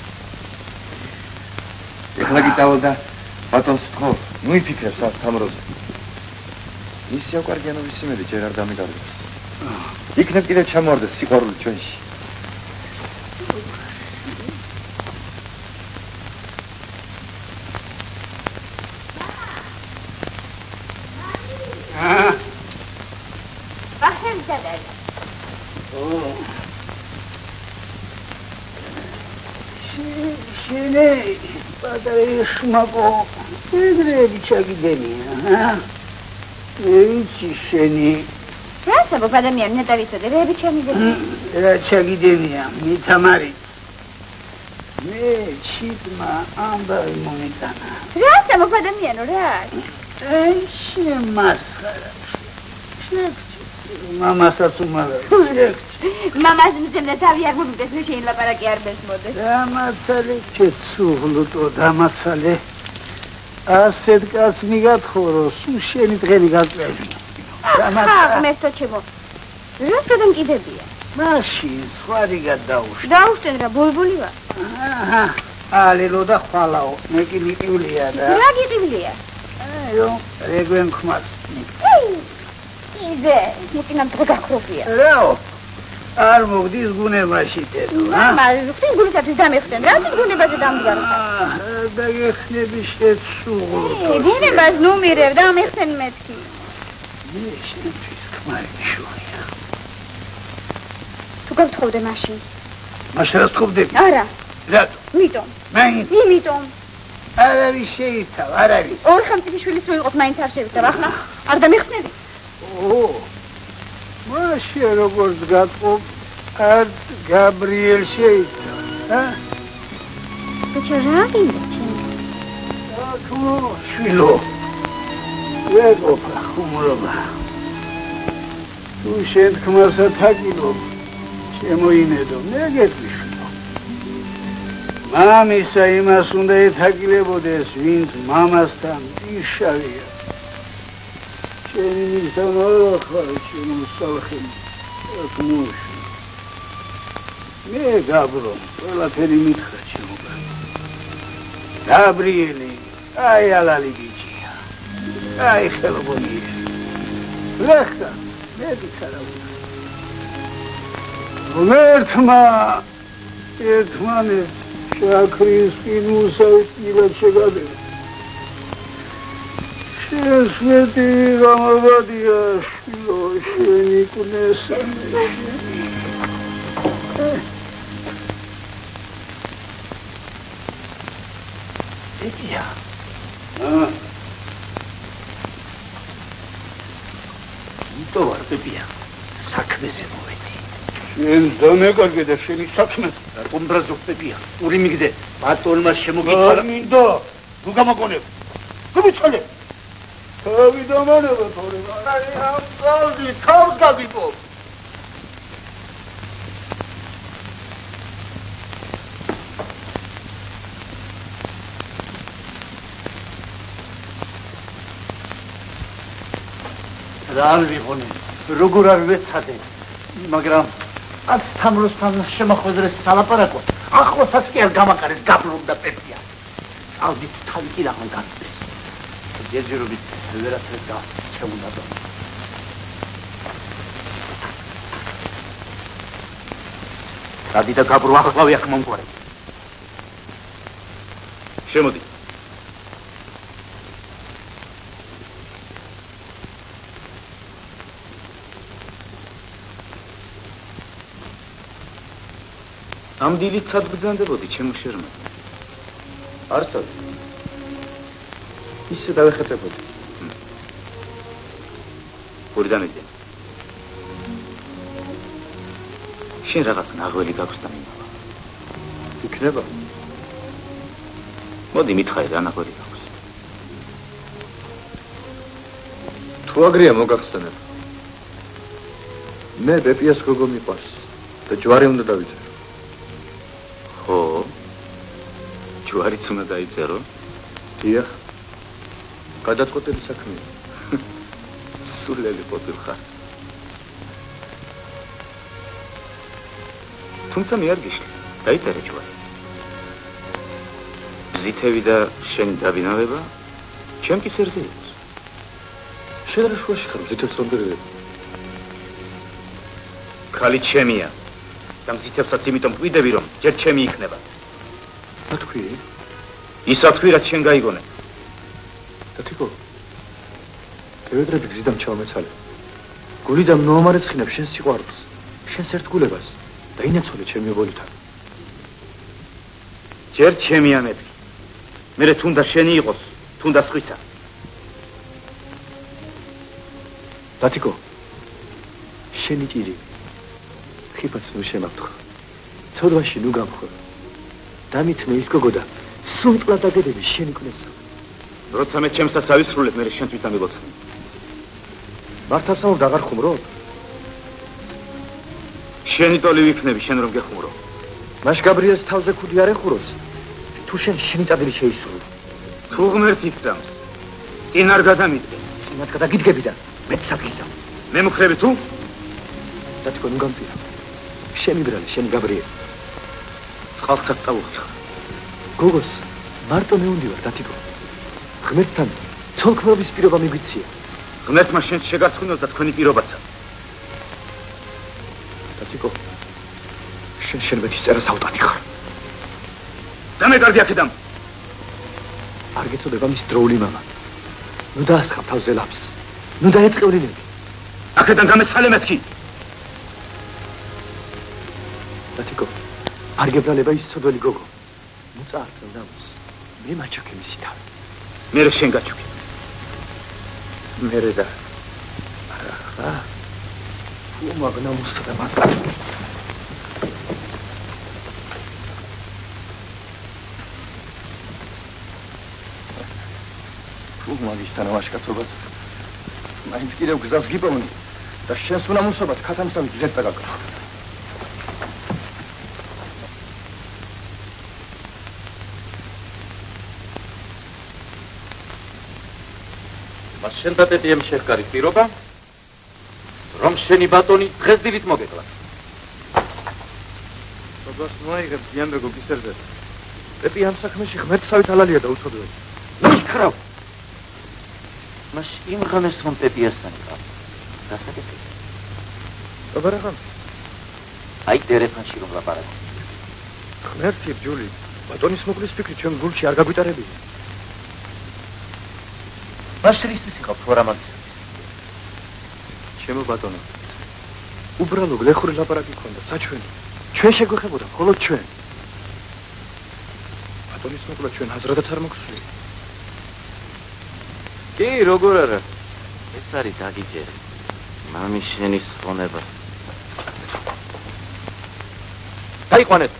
ეხლა გიტავალდა ბატონს თქო, მოიფიქრებ სამროზე. ის საკარგიანობის სიმერი ჯერ არ დამიგარგებს. იქნებ კიდევ ჩამოვარდეს სიყვარული ჩვენში. შენე პატარა შმაკო ეგრე ჩაგიდენია. ვიცი შენი რასა ბადამიან ნეტა ვიცოდე რეები ჩამიდენია. რა ჩაგიდენია მითამარი. მე ჩიტმა ამბავი მომიტანა. რასა ბადამიანო რა? აი შემასხარა. მამასაც უმალე. მამას მზემდა თავი არ მომიდეს მე შეინლაპარაკი არ მესმოდეს. დამაცალე ჩეცუღლუტო დამაცალე. ასეთ კაც მიგათხოვრო, სულ შენი დღენი გაწევი. ხა, მესტო ჩემო. რას გადამკიდებია? მაშინ სხვარი გადაუშ. დაუშენ რა ბულბული ვარ. აჰა, ალელო და ხვალაო, მე კი მიყივლია და. რა გიყივლია? აიო, რეგვენ ხმას. იდე, მოკინამ დღეგაქრობია. რაო? არ მოგდის გუნებაში დედო, ა? მაგრამ ზუსტი გუნებაში დამეხსენ, რა გუნებაში დამდგარო? აა, დაგეხსნები შეცუღლო. გუნებას ნუ მირევ, დამეხსენ მეთქი. მე შენთვის ხმარი შუია. თუ გავთხოვდე მაშინ. მაშინ რა თხოვდები? არა. რატო? მიტომ. მაინც. იმიტომ. არავის შეიცავ, არავის. ორი ხამწიფი შვილიც რო იყოს, მაინც არ შევიცავ, ახლა არ დამეხსნები. ო მაშინ როგორც გატყობ, არ გაბრიელ შეიცავ, ა? ბიჭო რა გინდა ჩემ? აკმო შვილო. ვეყოფა ხუმრობა. თუ შენ თქმასა თაგილობ, შემოიმედო, მე გეტყვიშვილო. მამისა იმას უნდა ეთაგილებოდეს, ვინც მამასთან იშავია. შენი მისთან არა ხარ, შენი მსალხენი, აკმოში. მე გაბრომ, ყველაფერი მითხრა შემოგა. გაბრიელი, აი ალალი გიჩია. აი ხელობონია. ლეხა, მე გიცარავდა. რომერთმა, ერთმა მე შაქრის ყინულსავით მილად შეგადება. შესვეტი გამაბადია შვილო შენი კუნესამე. ეტია. აა. იტო არ პეპია. საქმეზე მოვედი. შენ დამეკარგე და შენი საქმე. რატომ ბრაზობ პეპია? ური მიგდე. ბატონმა შემოგიფარა. მინდო. თუ გამოგონებ. გმიცალე. თავი დამანება თორე. აი ამ ძალდი თავს გაგიპო. რა არ ვიყონე, როგორ არ ვეცადე, მაგრამ ათ თამროსთან შემოხვედრეს სალაპარაკო, ახლოსაც კი არ გამაკარეს გაბრუნდა პეპია. წავდით თავი კი რაღან გამიდეს. ჯერჯერობით ვერაფერს და შეუნდადო. დადი და გაბრუ ახლავე აქ მომგვარე. შემოდი. ამ დილით სად გძანდებოდი, ჩემო შერმა? არსად? ისე დავეხეთებოდი. გურიდან იდე. შენ რაღაც ნაღველი გაქვს და მინდა. იქნება? მოდი მითხარი რა ნაღველი გაქვს. თუ აგრია მოგახსენებ. მე ბეპიას გოგო მიყვარს. და ჯვარი უნდა დავიწერო. ხო. ჯვარიც უნდა დაიწერო? დიახ. გადაწყვეტილი საქმეა. სულელი ყოფილხარ. თუმცა მე არ გიშლი. დაიწერე ჯვარი. ბზითევი და შენი დავინავება ჩემ კისერზე იყოს. შენ რა შუაში ხარ ბზითებს რომ დერეებ? ქალი ჩემია. და მზითებსაც იმიტომ ყვიდები რომ ჯერ ჩემი იქნება. რა თქვი? ისა თქვი რაც შენ გაიგონე. დათიკო. ევედრები გზიდან ჩავმეცალე. გულიდან მოამარეცხინებ შენ სიყვარულს, შენ ერთგულებას და ინაცვლე ჩემი ობოლიდან. ჯერ ჩემი ამები. მერე თუნდა შენი იყოს, თუნდა სხვისა. დათიკო. შენი ჭირი. ხიფაც ნუ შემავთხო. ცოდვაში ნუ გამხო. დამითმე ის გოგო და სუნტლა დაგედები შენი კნესა. როცა მე ჩემსაც ავისრულებ, მერე შენთვის დამიგოცნი. მართალსაუბრ აღარ ხუმრობ? შენი ტოლი ვიქნები, შენ რომ გეხუმრო. მაშ გაბრიელს თავზე ქუდი არ ეხუროს. თუ შენ შენი ტადილი შეისრულო. თუ ღმერთი გძამს. წინ არ გადამიდგე. წინად გადაგიდგები და მეც საგიზამ. მე მხრები თუ? დათიკო ნუ გამწირა. შენი ბრალი, შენი გაბრიელი. წყალსაც წავუხტი. გოგოს მარტო მეუნდივარ დათიკო. ღმერთთან ცოლქმრობის პირობა მიგვიცია. ღმერთმა შენს შეგარცხნილ და თქვენი პირობაცა. დათიკო. შენ შენბეთის წერას ავტანი ხარ. დამეკარდი აქედან. არ გეწოდება მის დროული მამა. ნუ დაასხავ თავზე ლაფს. ნუ დაეწყევლინები. აქედან გამეცალე მეთქი. დათიკო. არ გებრალება ის ცოდველი გოგო. ნუ წაართელ დამს. მე მაჩოქე მისი თავი. მერე შენ გაჩუქე. მერე და არა. თუ მაგნა მუსტა მაგა. თუ მაგისთან ვაშკაცობას მაინც კიდევ გზას გიპოვნი და შენს უნამუსობას ქათამისავი ძეთ დაგაკრა. მას შენ და პეტიემ შეხკარი პირობა რომ შენი ბატონი დღეს დილით მოგეკლა. სოფლას მოაიღებს დიამბეგო გისერზე. პეტი ამ საქმეში ღმერთსავით ალალია და უცოდველი. ნახრავ. მას იმ ღამეს რომ პეტიასთან იყავ. დასაკეთე. აბარაღამ. აი დერეფანში რომ ლაპარაკობ. ღმერთი ბჯული, ბატონის მოკლის ფიქრი ჩვენ გულში არ გაგვიტარებია. მას შენისთვის იყავ თუ არა მაგის? ჩემო ბატონო. უბრალო გლეხური ლაპარაკი ქონდა, საჩვენი. ჩვენ შეგვეხებოდა, მხოლოდ ჩვენ. ბატონის მოკლა ჩვენ აზრადაც არ მოგსვლია. კი, როგორ არა? ეს არის დაგიჯერე. მამის შენის ხონებას. დაიყვანეთ.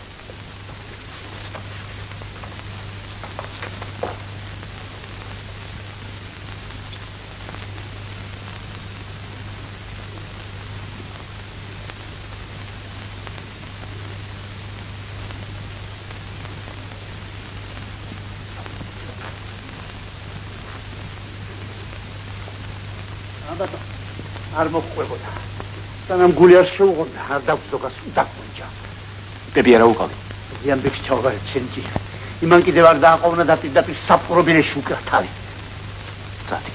არ მოყვებოდა. სანამ გული არ შეუღონდა, არ დაგწოგას უდაკვირჯა. პეპი არა უყავი. ზიანბექს ჩავღარეთ შენჯი. იმან კიდევ არ დააყოვნა და პირდაპირ საფრობილეში უკრა თავი. წადი.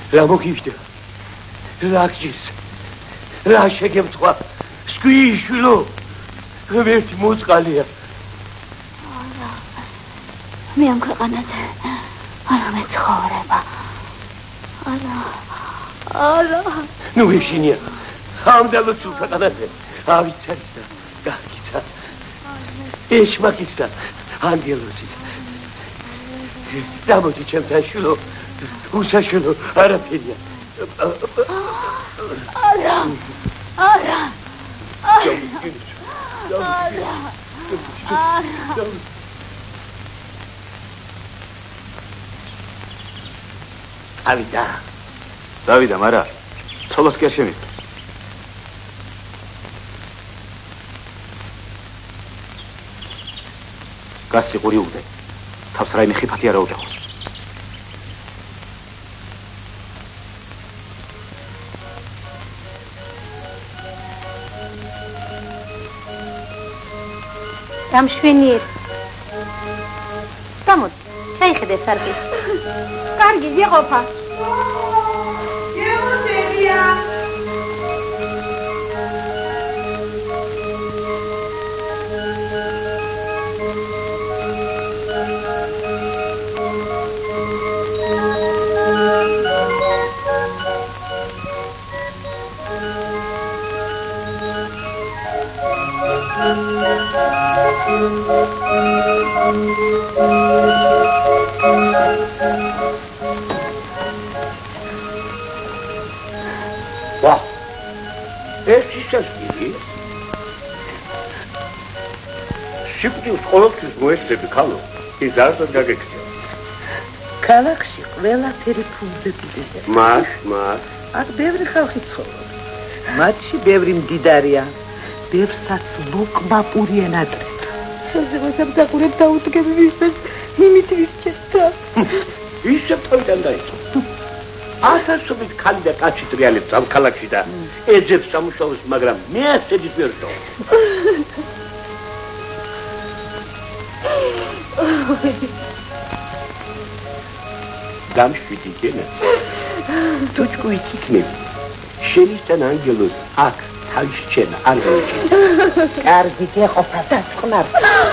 რა მოგივიდა? რა გჯის? რა შეგემთხვა? სკვიშვილო, ღმერთი მოწყალია. არა, მე ამ ქვეყანაზე არა მეცხოვრება. არა, არა. ნუ ეშინია, ამდალო თუ ქვეყანაზე ავიცარის და გაგიცა. ეშმაკის და ანგელოზის. გამოდი ჩემთან შვილო, უსაშვილო არაფერია. არა, არა, არა, არა. ავიდა. დავიდა, მარა. ცოლოს კი არ შემიძლია. გასიყური უგდე. თავს რაიმე ხიფათი არა უჯახოს. დამშვენიერ. გამოდი, ჩაიხედე სარკის. კარგი, ვიყოფა. გეუსებია. ვა ეს ისასკილი სიკვდილს ყოველთვის მოესწრები ქალო ის არასდროს გაგექცია ქალაქში ყველაფერი ფუნდებულია მას მას აქ ბევრი ხალხი ცხოვრობს მათში ბევრი მდიდარია ბევრსაც ლუკმაპური ენატრება საზღვარგარეთ სამსახურად დაუდგები ვისպես იმით ვისჭერდა ისე თავიდან დაიწყო ასასობით ქალი და კაცი ტრიალებს ამ ქალაქში და ეძებს სამუშაოს, მაგრამ მე ასეთი ვერ ვსწავლ. დამშვიდი გენა. თუ ჭკუით იქნები, შენიშთან ანგელოს აქ თავის ჩენა არ გაიჭირ. კარგი გეყოფა დაწყნარ.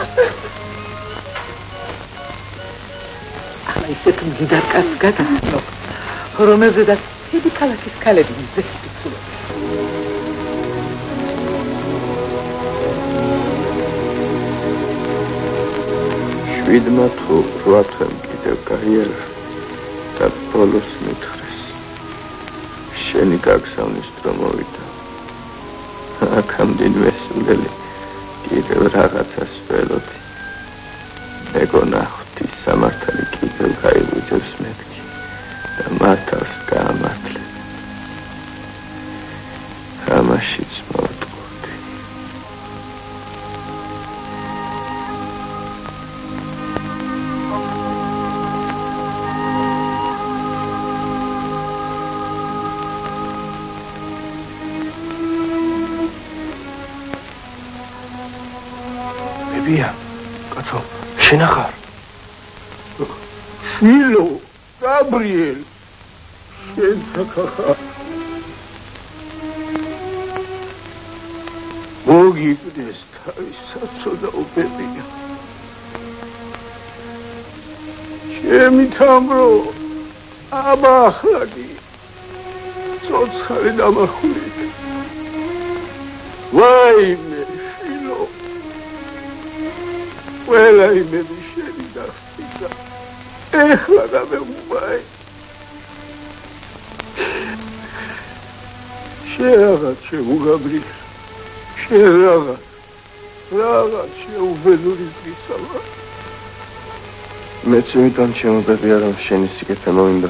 ახლა ისეთ მდიდარ კაცს გადაცნო. რომელზედაც დიდი ქალაქის ქალები მისდევს. შვიდმა თუ რვა თვემ კიდევ გაიარა და ბოლოს მითხრეს. შენი გაგზავნის დრო მოვიდა. აქამდე სულელი კიდევ რაღაცას ველოდი. მეგონა ღვთის სამართალი კიდევ გაიღვიძებს მეთქი. და მართავს გაამართლე. ამაშიც მოვტყუდი. ბებია, კაცო, შენ ახარ? შილო გაბრიელ შენ საკახა მოგიგდეს თავის საცოდაო ბებია ჩემი თამბრო აბა ახლაგი ცოცხალი დამახულით ვაიმე შილო ყველა იმები შენი დასტიკა ეხლა გამეუბაი შენ რაღაც შეუგაბრიხ შენ რაღაც რაღაც შეუბედური გისალა მეც იმიტომ შემოგვებია რომ შენი სიკეთე მოინდა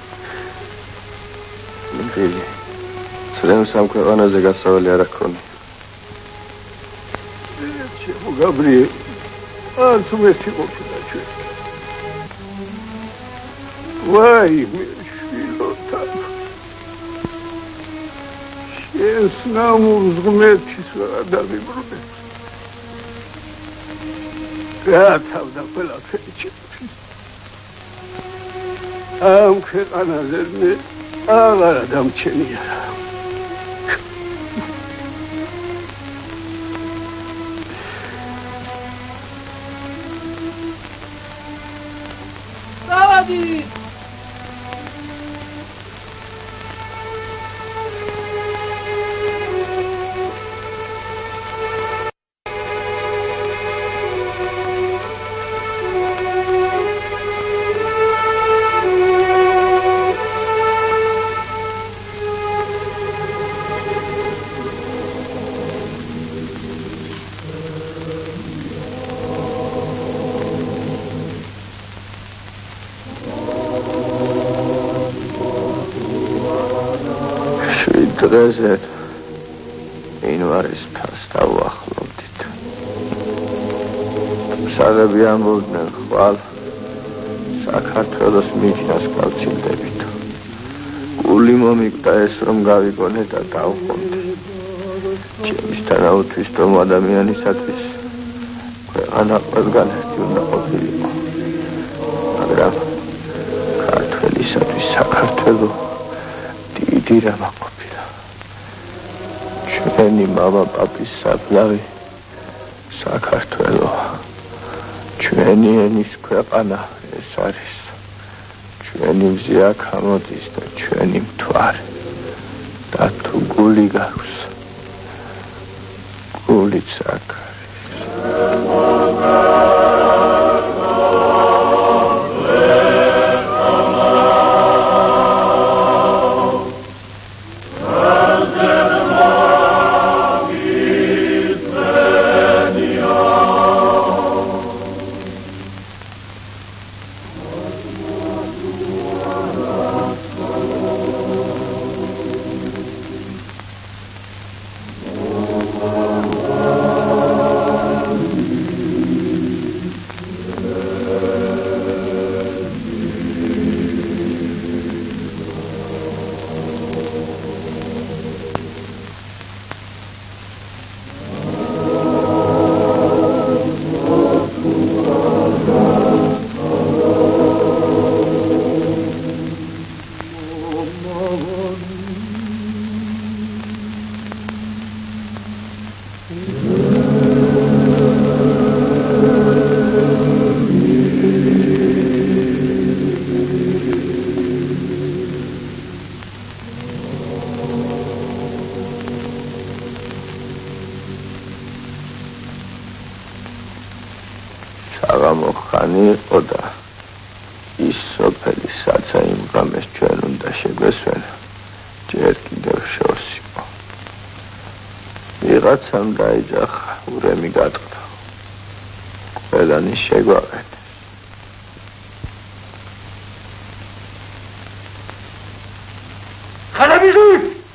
მიხილი ცრემს ამ ქვეყანაზე გასავალი არ აქონი შეუგაბრიხ არ თუ მეტი ყოფილა ჩვენ ვაი მე შვილოთა შენს ნამურს ღმერთის ვეღარ დამიბრუნებს გაათავდა ყველაფერი ჩემთვის ამ ქვეყანაზე მე აღარა დამჩენია რა. დავადი დღეზე ინვარის ფას დავუახლოვდით. სარები ამბობდნენ ხვალ საქართველოს მიჯნას გავცილდებით. გული მომიკვდა ეს რომ გავიგონე და დავხონდე. ჩემის თანაუთვის რომ ადამიანისათვის ქვეყანა ყველგან ერთი უნდა ყოფილიყო. მაგრამ ქართველისათვის საქართველო დიდი რამა ყოფილა. ჩვენი მამა პაპის საფლავი საქართველო, ჩვენი ენის ქვეყანა ეს არის, ჩვენი მზე აქ ამოდის და ჩვენი მთვარე. და თუ გული გაქვს, გულიც აქ საღამოხანი იყო და ის სოფელი საცა იმ ღამეს ჩვენ უნდა შეგვესვენა, ჯერ კიდევ შორს იყო. ვიღაცამ დაიძახა, ურემი გატყდა. ყველანი შეგვაყენეს. ხანაბიჟი!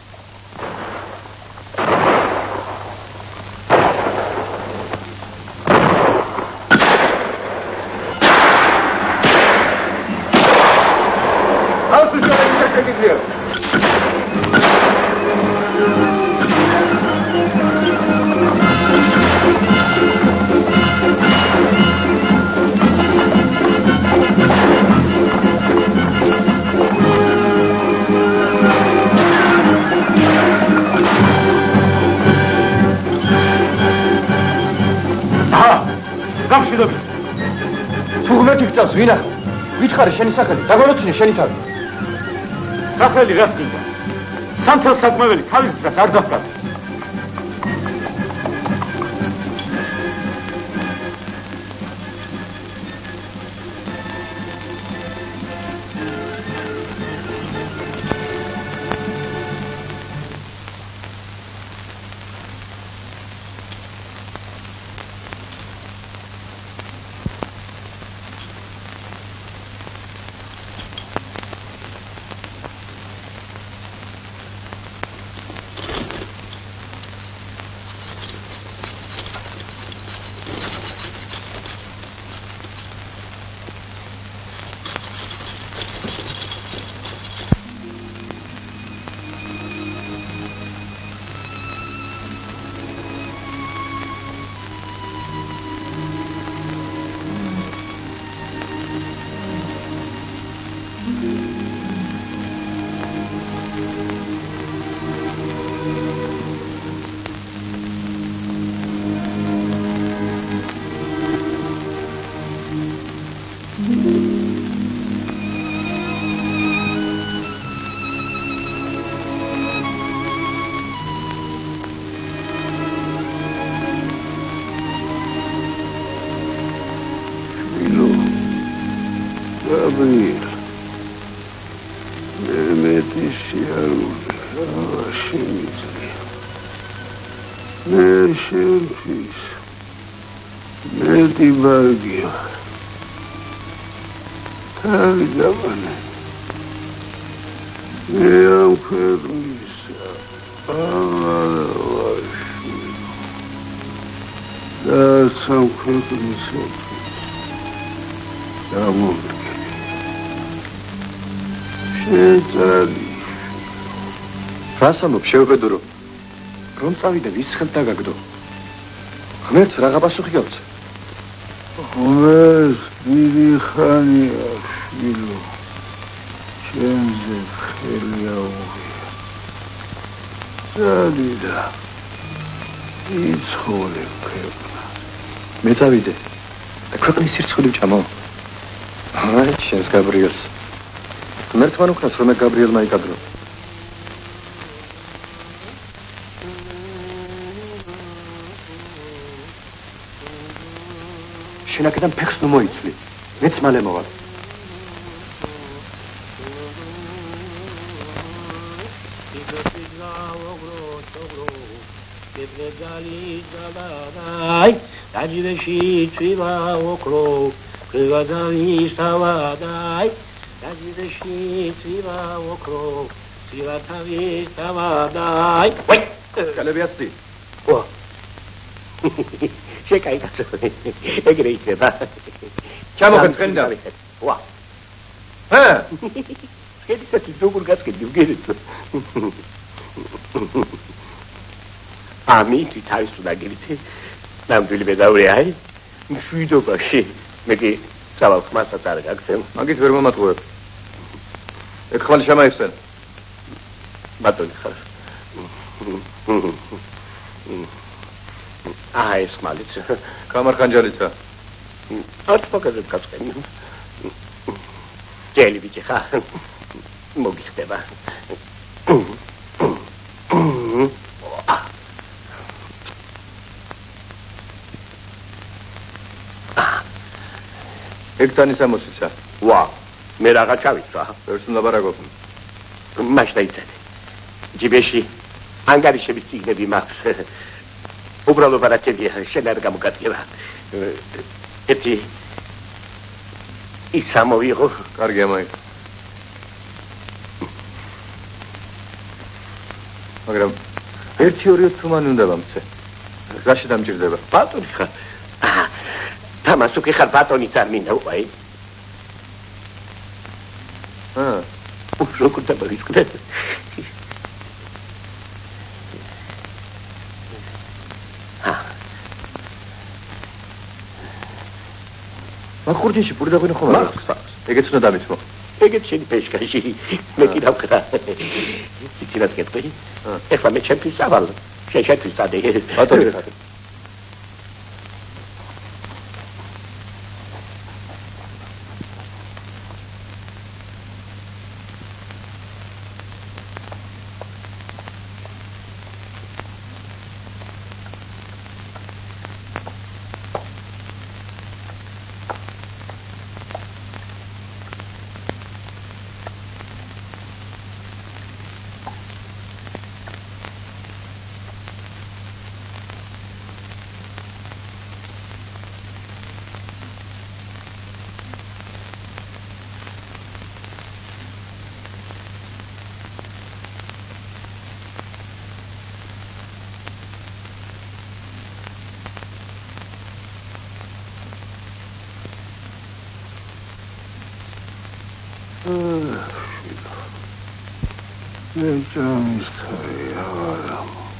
ვინა ვითხარი შენი სახელი დაგონოცინე შენი თავი სახელი რა თქმა სამთელ საკმეველი თავის დროს არ დაფკარ მეტი სიარული აღარ შემიძლია. მე შენთვის მეტი ბარგი ვარ. თავი დავანე. მე ამ ქვეყნისა აღარ ვარ. და სამ ქვეყნისათვის დამომდგენი. შეძალი. რას ამბობ, შევებედურო? რომ წავიდე, ვის ხელთ დაგაგდო? ღმერთს რაღა პასუხი გაქვს? ღმერთს დიდი ხანია, შვილო. შენზე ხელი აუღია. ძალი და იცხოვლე ქვეყნა. მე წავიდე და ქვეყნის სირცხული ვჭამო. აი, შენს გაბრიელს. ღმერთმა უკნას რომ მე გაბრიელმა იკადრო. შენ აქედან ფეხს ნუ მოიცვლი. მეც მალე მოვალ. აი, დაჯილეში წვიმა ოქრო, გაგაძანის თავადაი, დაჯილეში წვიმა ოქრო, სილათავის თავადაი. ვაი, კალები ასწი. ვა. შეკაიკაცო. ეგრე იქნება. ჩამოგეწყენდა. ვა. ჰა? შედიცი როგორ გასკედი ვგერეთ. ამით თავის უნდა გირითი. ნამდვილი მედავრე აი. მშვიდობაში. მე კი სავალს მასაც არ გაგცემ. მაგით ვერ მომატყუებ. ეხლა შემაიხსენ. ბატონი ხარ. აი ეს მალიც. კამარხანჯალიცა. არ ფაკაზებ გასკენ. ჯელი ბიჭი ხარ. მოგიხდება. ექტანის ამოსიცა. ვა, მე რაღა ჩავიცვა. ვერც უნდა ბარაგობ. მაშ დაიცადე. ჯიბეში ანგარიშების წიგნები მაქვს. უბრალოდ ბარათებია, შენ არ გამოგატკივა. ერთი ის ამოვიღო. კარგი ამოიღო. მაგრამ ერთი ორი თუმანი უნდა ვამცე. რაში დამჭირდება? ბატონი ხარ. აჰა. თამას უკი ხარ ბატონიც არ მინდა უყაი. აა, როგორ დაბარისკდეთ? მახურჯიში პური დაგვინო ხომ არა? ეგეც უნდა დამიცმო. ეგეც შენი პეშკაში. მე კი დავკრა. ციცინას კეთდი. ეხლა მე ჩემთვის სავალ. შენ შენთვის ადე. ბატონი ხარ. ეჭამის თავი აღარა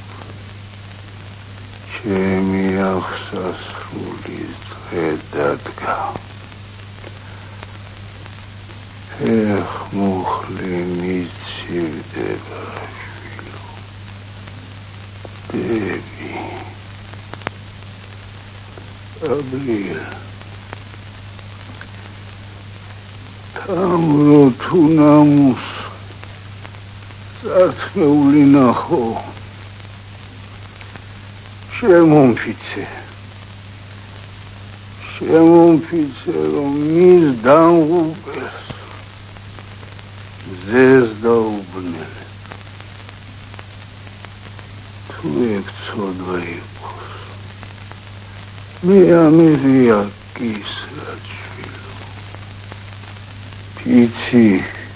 ჩემი აღსასრულის დღე დადგა ფეხმუხლი მიცივდება შვილო დები აბრილ თამრო თუ ნამუს სარწმეული ნახო შემომფიცე შემომფიცე რომ მის დამღუპეს ზეს დაუბნელე. თუ ეგ ცოდვა იყოს, მე ამერია კისრაჩვილო. პიცი,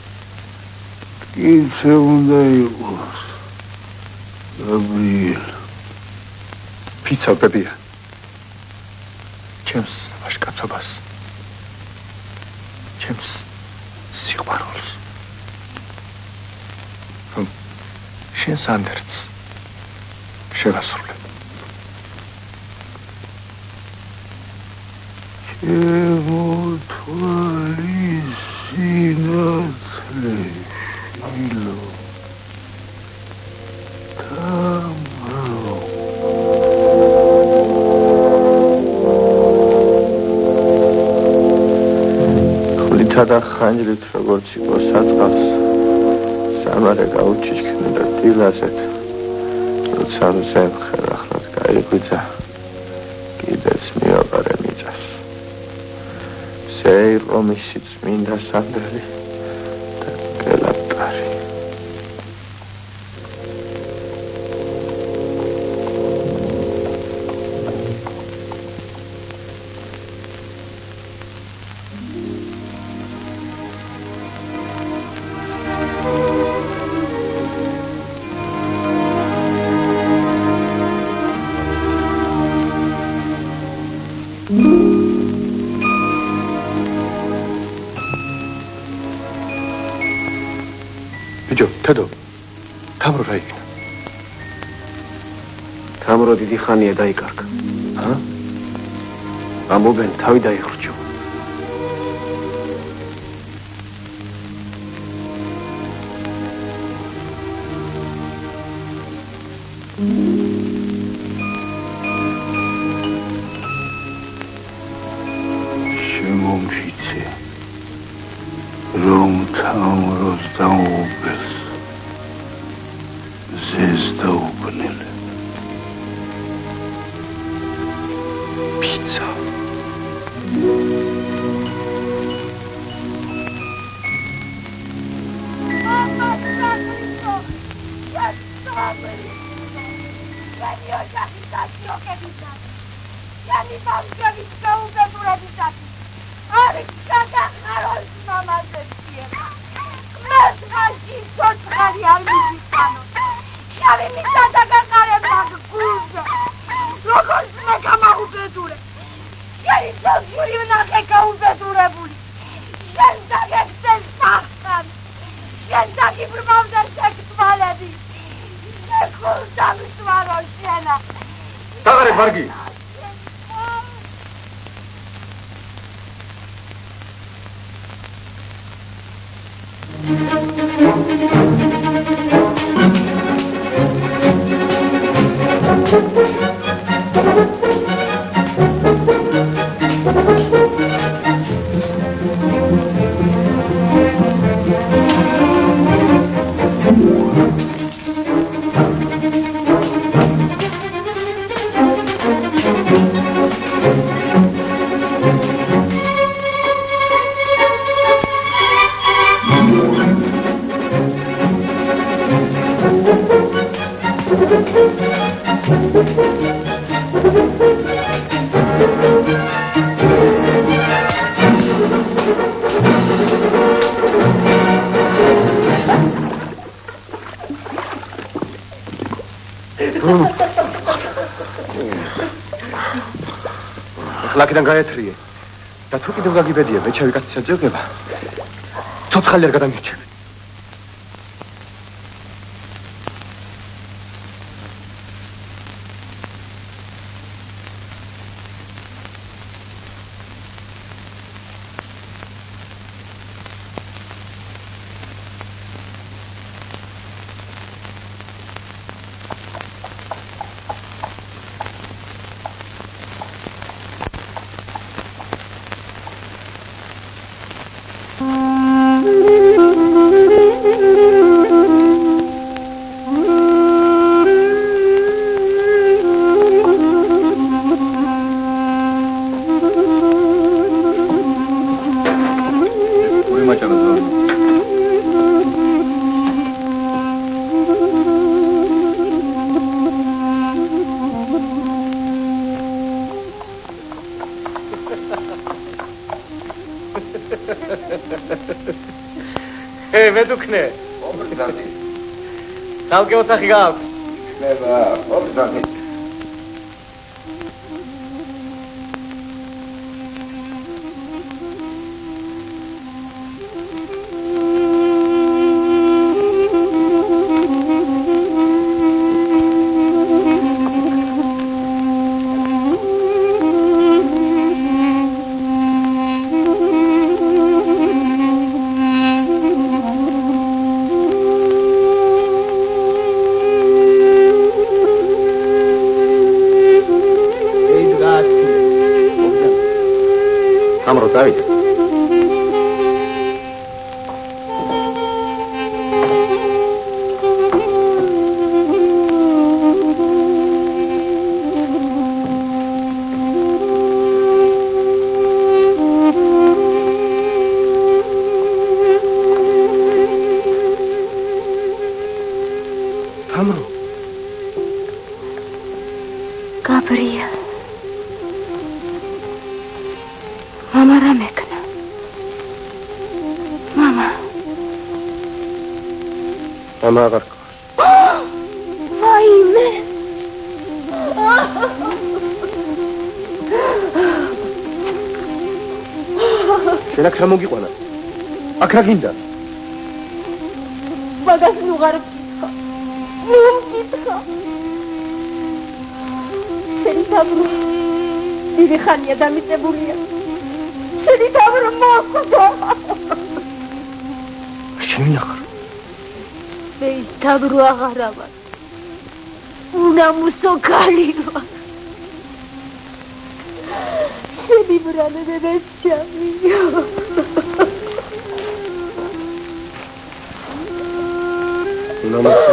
პიცე უნდა იყოს. გაბრიელ. პიცა ბებია. ჩემს ვაშკაცობას. ჩემს სიყვარულს. რომ შენს ანდერც შევასრულებ. ჩემო თვალის სინათლე შილო და ხანჯლით როგორც იყო საწყალს სამარე გაუჩიშქნდა დილაზეთ როცა მზემ ხელახლად გაიღვიძა კიდეც მიაბარე მიწას მზე იყო მისი წმინდა სანდელი და გელაპტარი თედო, თამრო რა იქნა? თამრო დიდი ხანია დაიკარგა. ა? ამობენ თავი დაიხრჩო. შემომფიცე, რომ თამროს დაუბეს. ზეს დაუბნელე. პიცა. მამა, საგრისო, შეცდომი. შენი ოჯახის დაშიოკებისას, შენი ბავშვების გაუგებურებისას, არის გადახაროს მამაზე სიება. ყმეს ხაში ცოცხალი არ მიგიტანო. შავი მიწა დაგაყარებ მაგ გულზე, როგორც მე გამაუბედურე. შენი ძოძული ვნახე გაუბედურებული. შენ დაგექცეს სახთან, შენ დაგიბრმავდა შეგთვალები. შეგულ დამსვარო შენა. დაღარე მარგი. ლაკიდან გაეთრიე და თუ კიდევ გაგიბედია მეჩავი კაცის აძიება ცოცხალი არ გადამირჩევი Thank you. ე მედუქნე ოპრდადი თალკე ოთახი გააქვს ნება ოპრდადი წავიდე. Amro. Gabriel. Mama ramekna. Mama. Mama agarko. Vaime. შენ აქ რა მოგიყვანა? აქ რა გინდა? მაგას ნუღარ გითხა. ნუ გითხა. შენი თავი დიდი ხანია დამიწებულია. შენი თავი მოხდა. შენი ახარ. მე ის თავი აღარა ვარ. უნამუსო ქალი ვარ. შენი ბრალე მე ჩამიო. უნამუსო?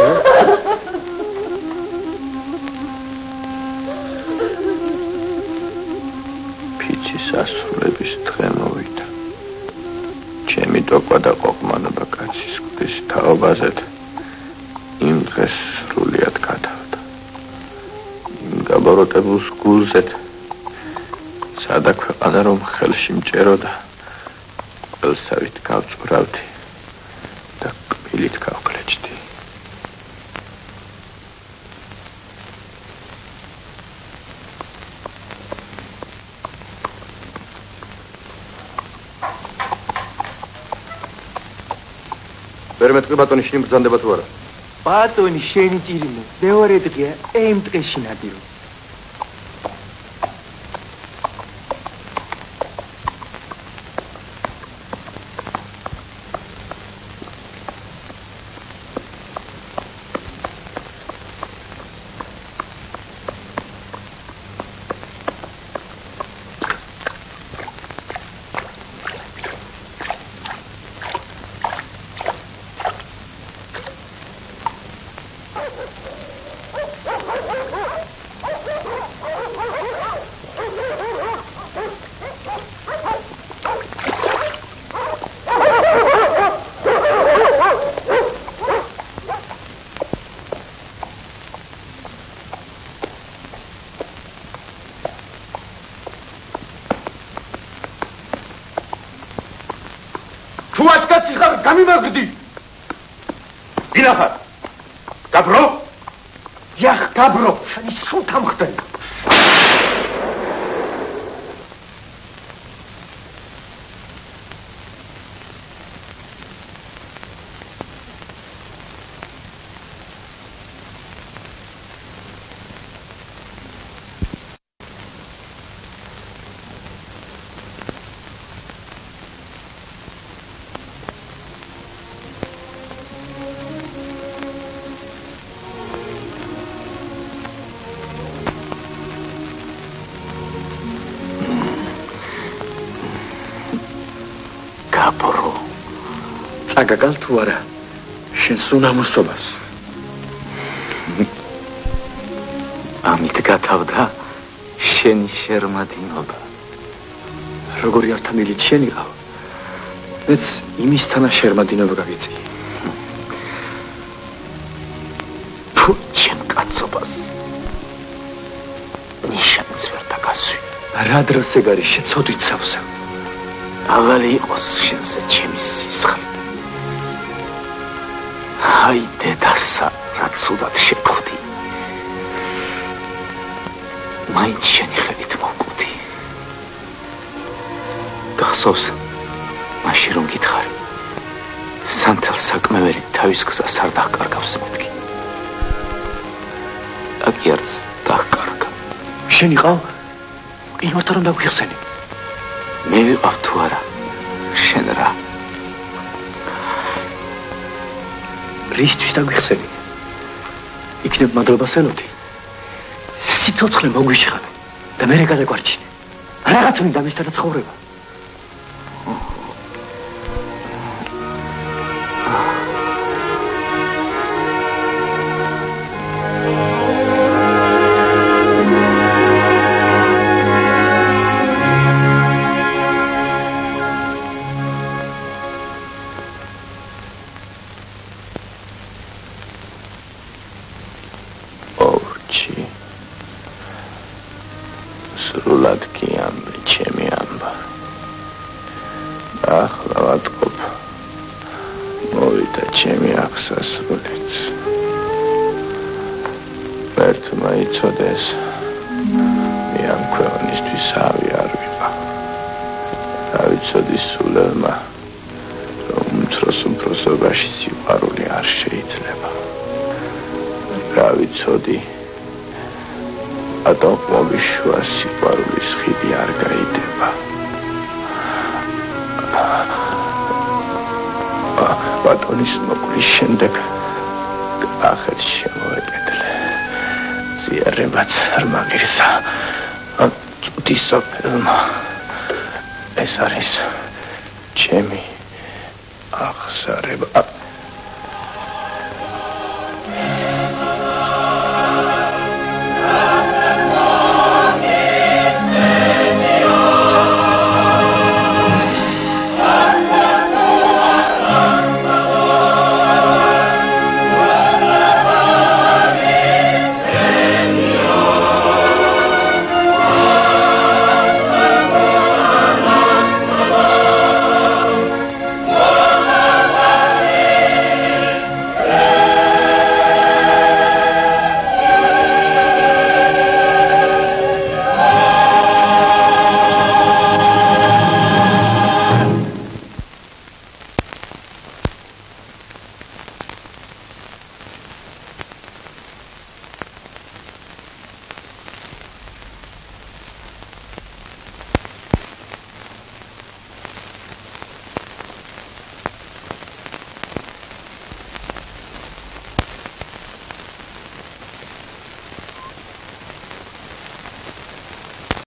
სასრულების დღე მოვიდა. ჩემი ტოყვა და ყოყმანობა კაცის ღვთის თაობაზეთ იმ დღეს სრულიად გადავდა. იმ გაბაროტებულს გულზეთ სადა ქვეყანა რომ ხელში მჭეროდა ყველსავით გავწურავდი და კბილით გავკლეჭდი. ვერ მეტყვი ბატონი შინ ბრძანდება თუ არა? ბატონი შენი ჭირიმე მეორე დღეა იმ დღეში ნადირო. გამიმაგდი. ვინახარ? გაბრო? იახ, გაბრო, შენი სულ თამხდენ. აგაგალ თუ არა შენს უნამოსობას ამით გათავდა შენი შერმადინობა როგორი ართანილი შენი ყავ მეც იმისთანა შერმადინობა გაგიწი თუ შენ კაცობას ნიშანს ვერ დაგასვი რა დროს ეგ არის შეცოდით სავსე აღარი იყოს შენზე ჩემი სისხლი აი დედასა, რა ცუდად შეხვდი. მაინც შენი ხელით მოვკვდი. გახსოვს, მაშინ რომ გითხარი, სანთელ საკმეველი თავის გზას არ დახკარგავს მეთქი. აკი არც დახკარგა. შენ იყავ? იმართან რომ დაგვიხსენი. მე ვიყავ თუ არა, შენ რა. რისთვის დაგვიხსენი? იქნებ მადლობას ელოდი. სიცოცხლე მოგვიშხანე და მე გადაგვარჩინე. რაღაც მინდა მისთან ცხოვრება. ეს არის ჩემი აღსარება.